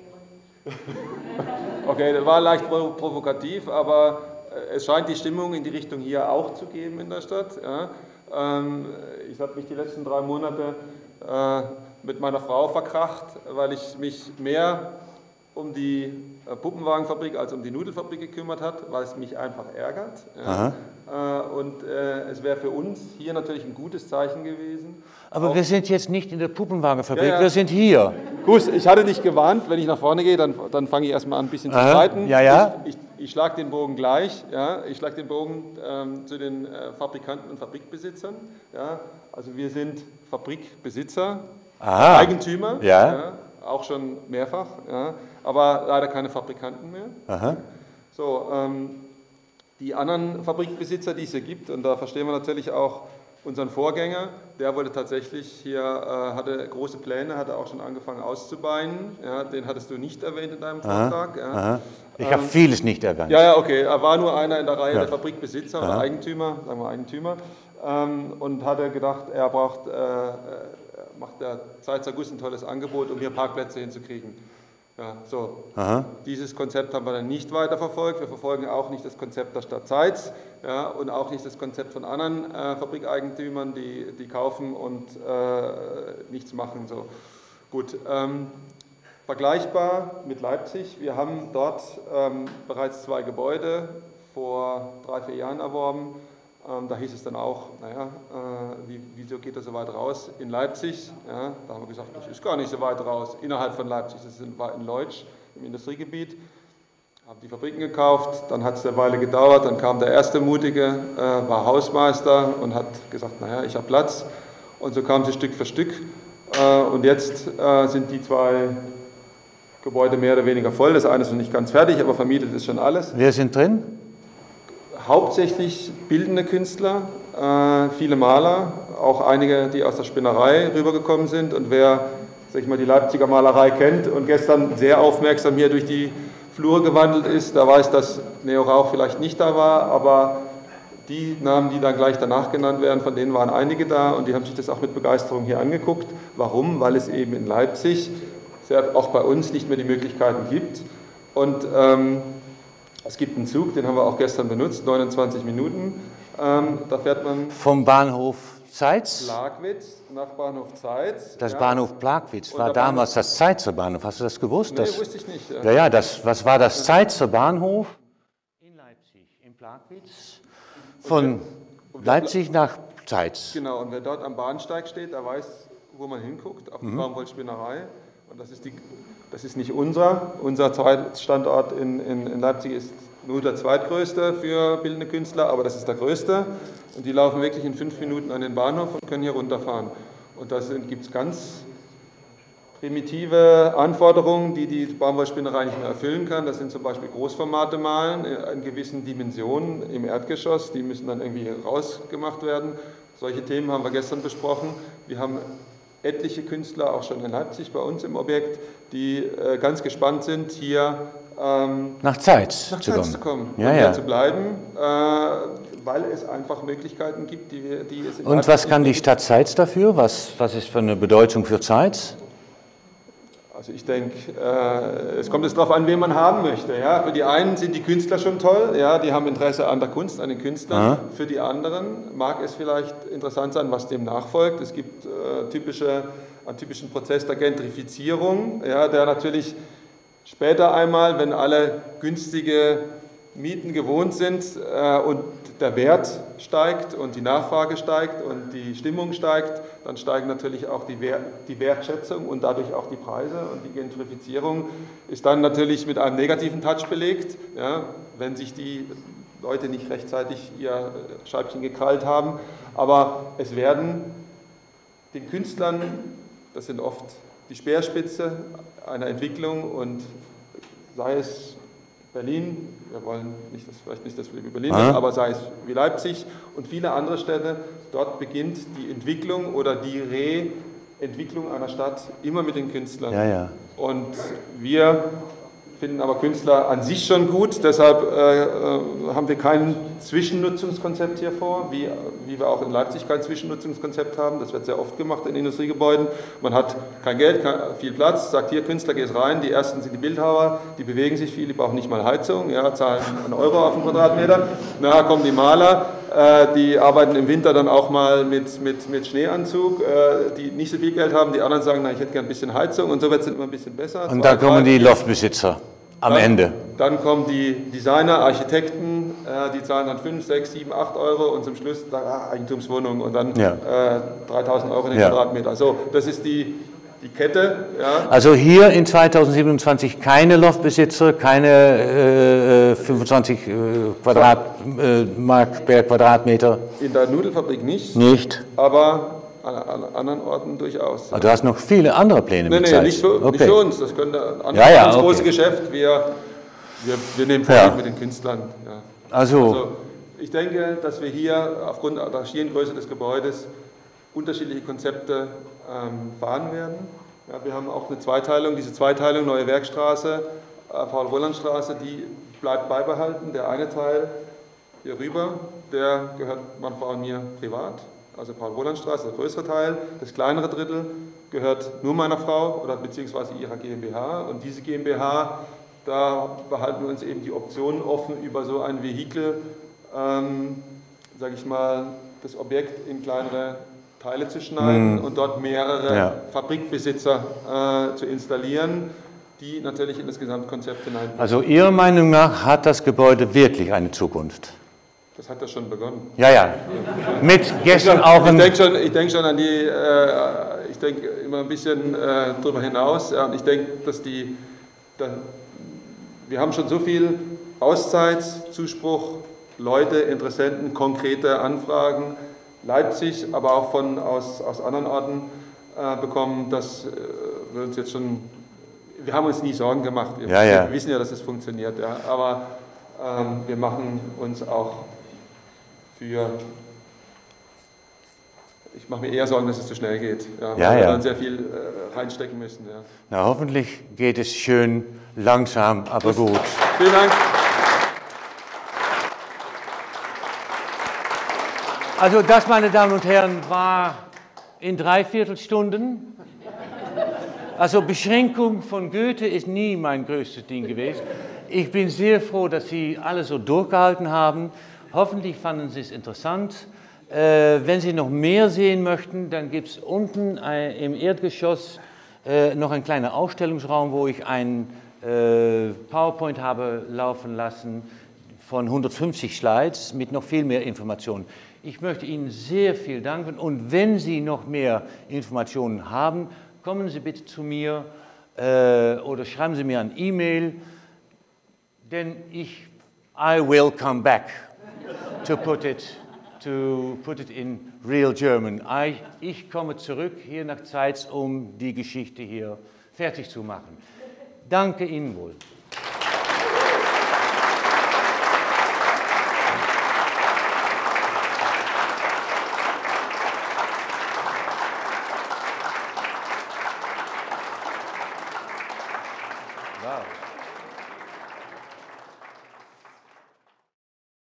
[SPEAKER 2] Okay, das war leicht provokativ, aber es scheint die Stimmung in die Richtung hier auch zu geben in der Stadt. Ja. Ich habe mich die letzten 3 Monate mit meiner Frau verkracht, weil ich mich mehr um die Puppenwagenfabrik als um die Nudelfabrik gekümmert hat, weil es mich einfach ärgert. Ja. Und es wäre für uns hier natürlich ein gutes Zeichen gewesen.
[SPEAKER 1] Aber wir sind jetzt nicht in der Puppenwagenfabrik, wir sind hier.
[SPEAKER 2] Gut, ich hatte dich gewarnt, wenn ich nach vorne gehe, dann fange ich erstmal an, ein bisschen zu streiten.
[SPEAKER 1] Ja, ja.
[SPEAKER 2] Ich schlage den Bogen gleich. Ja. Ich schlage den Bogen zu den Fabrikanten und Fabrikbesitzern. Ja. Also wir sind Fabrikbesitzer, Eigentümer, ja, auch schon mehrfach, ja, aber leider keine Fabrikanten mehr.
[SPEAKER 1] Aha.
[SPEAKER 2] So, die anderen Fabrikbesitzer, die es hier gibt, und da verstehen wir natürlich auch unseren Vorgänger, der wollte tatsächlich hier, hatte große Pläne, hatte auch schon angefangen auszubeinen. Ja, den hattest du nicht erwähnt in deinem Vortrag. Ja.
[SPEAKER 1] Aha. Ich habe vieles nicht erwähnt.
[SPEAKER 2] Ja, okay. Er war nur einer in der Reihe der Fabrikbesitzer oder Eigentümer, sagen wir Eigentümer, und hatte gedacht, er macht der Zeitzer Guss ein tolles Angebot, um hier Parkplätze hinzukriegen. Ja, so. Dieses Konzept haben wir dann nicht weiterverfolgt. Wir verfolgen auch nicht das Konzept der Stadt Zeitz, ja, und auch nicht das Konzept von anderen Fabrikeigentümern, die kaufen und nichts machen. So. Gut, vergleichbar mit Leipzig. Wir haben dort bereits 2 Gebäude vor 3, 4 Jahren erworben. Da hieß es dann auch, naja, wieso geht das so weit raus in Leipzig? Ja, da haben wir gesagt, das ist gar nicht so weit raus innerhalb von Leipzig, das ist in Leutsch, im Industriegebiet. Haben die Fabriken gekauft, dann hat es eine Weile gedauert, dann kam der erste Mutige, war Hausmeister und hat gesagt, naja, ich habe Platz. Und so kam sie Stück für Stück. Und jetzt sind die 2 Gebäude mehr oder weniger voll. Das eine ist noch nicht ganz fertig, aber vermietet ist schon alles.
[SPEAKER 1] Wer sind drin?
[SPEAKER 2] Hauptsächlich bildende Künstler, viele Maler, auch einige, die aus der Spinnerei rübergekommen sind. Und wer, sag ich mal, die Leipziger Malerei kennt und gestern sehr aufmerksam hier durch die Flur gewandelt ist, der weiß, dass Neo Rauch vielleicht nicht da war, aber die Namen, die dann gleich danach genannt werden, von denen waren einige da und die haben sich das auch mit Begeisterung hier angeguckt. Warum? Weil es eben in Leipzig, auch bei uns, nicht mehr die Möglichkeiten gibt. Und es gibt einen Zug, den haben wir auch gestern benutzt, 29 Minuten. Da fährt man
[SPEAKER 1] vom Bahnhof Zeitz?
[SPEAKER 2] Plagwitz nach Bahnhof Zeitz.
[SPEAKER 1] Das Bahnhof Plagwitz war damals das Zeitzer Bahnhof. Hast du das gewusst?
[SPEAKER 2] Nee, wusste ich nicht.
[SPEAKER 1] Ja, was war das Zeitzer Bahnhof? In Leipzig, in Plagwitz. Von Leipzig nach Zeitz.
[SPEAKER 2] Genau, und wer dort am Bahnsteig steht, der weiß, wo man hinguckt, auf die Baumwollspinnerei. Und das ist nicht unser. Unser Standort in Leipzig ist nur der zweitgrößte für bildende Künstler, aber das ist der größte. Und die laufen wirklich in 5 Minuten an den Bahnhof und können hier runterfahren. Und da gibt es ganz primitive Anforderungen, die die Baumwollspinnerei nicht mehr erfüllen kann. Das sind zum Beispiel Großformate malen in gewissen Dimensionen im Erdgeschoss. Die müssen dann irgendwie rausgemacht werden. Solche Themen haben wir gestern besprochen. Wir haben etliche Künstler, auch schon in Leipzig bei uns im Objekt, die ganz gespannt sind, hier
[SPEAKER 1] nach Zeit zu kommen.
[SPEAKER 2] Und hier zu bleiben, weil es einfach Möglichkeiten gibt, die es in
[SPEAKER 1] Und was kann die Stadt Zeitz dafür? Was ist für eine Bedeutung für Zeitz?
[SPEAKER 2] Also ich denke, es kommt jetzt darauf an, wen man haben möchte. Ja? Für die einen sind die Künstler schon toll, ja? Die haben Interesse an der Kunst, an den Künstlern. Aha. Für die anderen mag es vielleicht interessant sein, was dem nachfolgt. Es gibt einen typischen Prozess der Gentrifizierung, ja? Der natürlich später einmal, wenn alle günstige Mieten gewohnt sind und der Wert steigt und die Nachfrage steigt und die Stimmung steigt, dann steigen natürlich auch die Wertschätzung und dadurch auch die Preise. Und die Gentrifizierung ist dann natürlich mit einem negativen Touch belegt, ja, wenn sich die Leute nicht rechtzeitig ihr Scheibchen gekrallt haben. Aber es werden den Künstlern, das sind oft die Speerspitze einer Entwicklung, und sei es Berlin, wir wollen vielleicht nicht, dass wir über Berlin reden, aber sei es wie Leipzig und viele andere Städte, dort beginnt die Entwicklung oder die Reentwicklung einer Stadt immer mit den Künstlern.
[SPEAKER 1] Ja, ja.
[SPEAKER 2] Und wir finden aber Künstler an sich schon gut, deshalb haben wir kein Zwischennutzungskonzept hier vor, wie wir auch in Leipzig kein Zwischennutzungskonzept haben. Das wird sehr oft gemacht in Industriegebäuden. Man hat kein Geld, viel Platz, sagt hier, Künstler, gehst rein. Die ersten sind die Bildhauer, die bewegen sich viel, die brauchen nicht mal Heizung, ja, zahlen €1 auf den Quadratmeter. Nachher kommen die Maler, die arbeiten im Winter dann auch mal mit Schneeanzug, die nicht so viel Geld haben. Die anderen sagen, na, ich hätte gern ein bisschen Heizung, und so wird es immer ein bisschen besser.
[SPEAKER 1] Und da kommen die Loftbesitzer am Ende.
[SPEAKER 2] Dann kommen die Designer, Architekten, die zahlen dann 5, 6, 7, 8 Euro, und zum Schluss Eigentumswohnung und dann 3.000 Euro den Quadratmeter. Also das ist die Kette. Ja.
[SPEAKER 1] Also hier in 2027 keine Loftbesitzer, keine 25 Mark per Quadratmeter.
[SPEAKER 2] In der Nudelfabrik nicht.
[SPEAKER 1] Nicht.
[SPEAKER 2] Aber an anderen Orten durchaus.
[SPEAKER 1] Aber du hast noch viele andere Pläne mit Zeit.
[SPEAKER 2] Nicht für uns. Das könnte das große Geschäft. Wir nehmen Vorlieb mit den Künstlern. Ja. Also ich denke, dass wir hier aufgrund der schieren Größe des Gebäudes unterschiedliche Konzepte fahren werden. Ja, wir haben auch eine Zweiteilung. Diese Zweiteilung, Neue Werkstraße, Paul-Roland-Straße, die bleibt beibehalten. Der eine Teil hier rüber, der gehört meiner Frau und mir privat. Also Paul-Roland-Straße, der größere Teil. Das kleinere Drittel gehört nur meiner Frau oder beziehungsweise ihrer GmbH. Und diese GmbH, da behalten wir uns eben die Optionen offen, über so ein Vehikel, sage ich mal, das Objekt in kleinere Teile zu schneiden und dort mehrere Fabrikbesitzer zu installieren, die natürlich in das Gesamtkonzept hineinpassen.
[SPEAKER 1] Also Ihrer Meinung nach hat das Gebäude wirklich eine Zukunft?
[SPEAKER 2] Das hat ja schon begonnen.
[SPEAKER 1] Ja. Mit gestern auch
[SPEAKER 2] Ich denke schon an die, ich denke immer ein bisschen drüber hinaus. Ja, und ich denke, dass wir haben schon so viel Auszeitzuspruch, Leute, Interessenten, konkrete Anfragen, Leipzig, aber auch aus anderen Orten bekommen, dass wir uns jetzt schon, wir haben uns nie Sorgen gemacht. Wir wissen ja, dass es funktioniert, ja, aber wir machen uns auch ich mache mir eher Sorgen, dass es zu schnell geht, weil wir dann sehr viel reinstecken müssen. Ja.
[SPEAKER 1] Na, hoffentlich geht es schön langsam, aber gut.
[SPEAKER 2] Vielen Dank.
[SPEAKER 1] Also das, meine Damen und Herren, war in 3/4 Stunden. Also Beschränkung von Goethe ist nie mein größtes Ding gewesen. Ich bin sehr froh, dass Sie alle so durchgehalten haben. Hoffentlich fanden Sie es interessant. Wenn Sie noch mehr sehen möchten, dann gibt es unten im Erdgeschoss noch einen kleinen Ausstellungsraum, wo ich ein PowerPoint habe laufen lassen von 150 Slides mit noch viel mehr Informationen. Ich möchte Ihnen sehr viel danken, und wenn Sie noch mehr Informationen haben, kommen Sie bitte zu mir oder schreiben Sie mir eine E-Mail, denn ich I will come back to put it in real German. Ich komme zurück hier nach Zeitz, um die Geschichte hier fertig zu machen. Danke Ihnen wohl.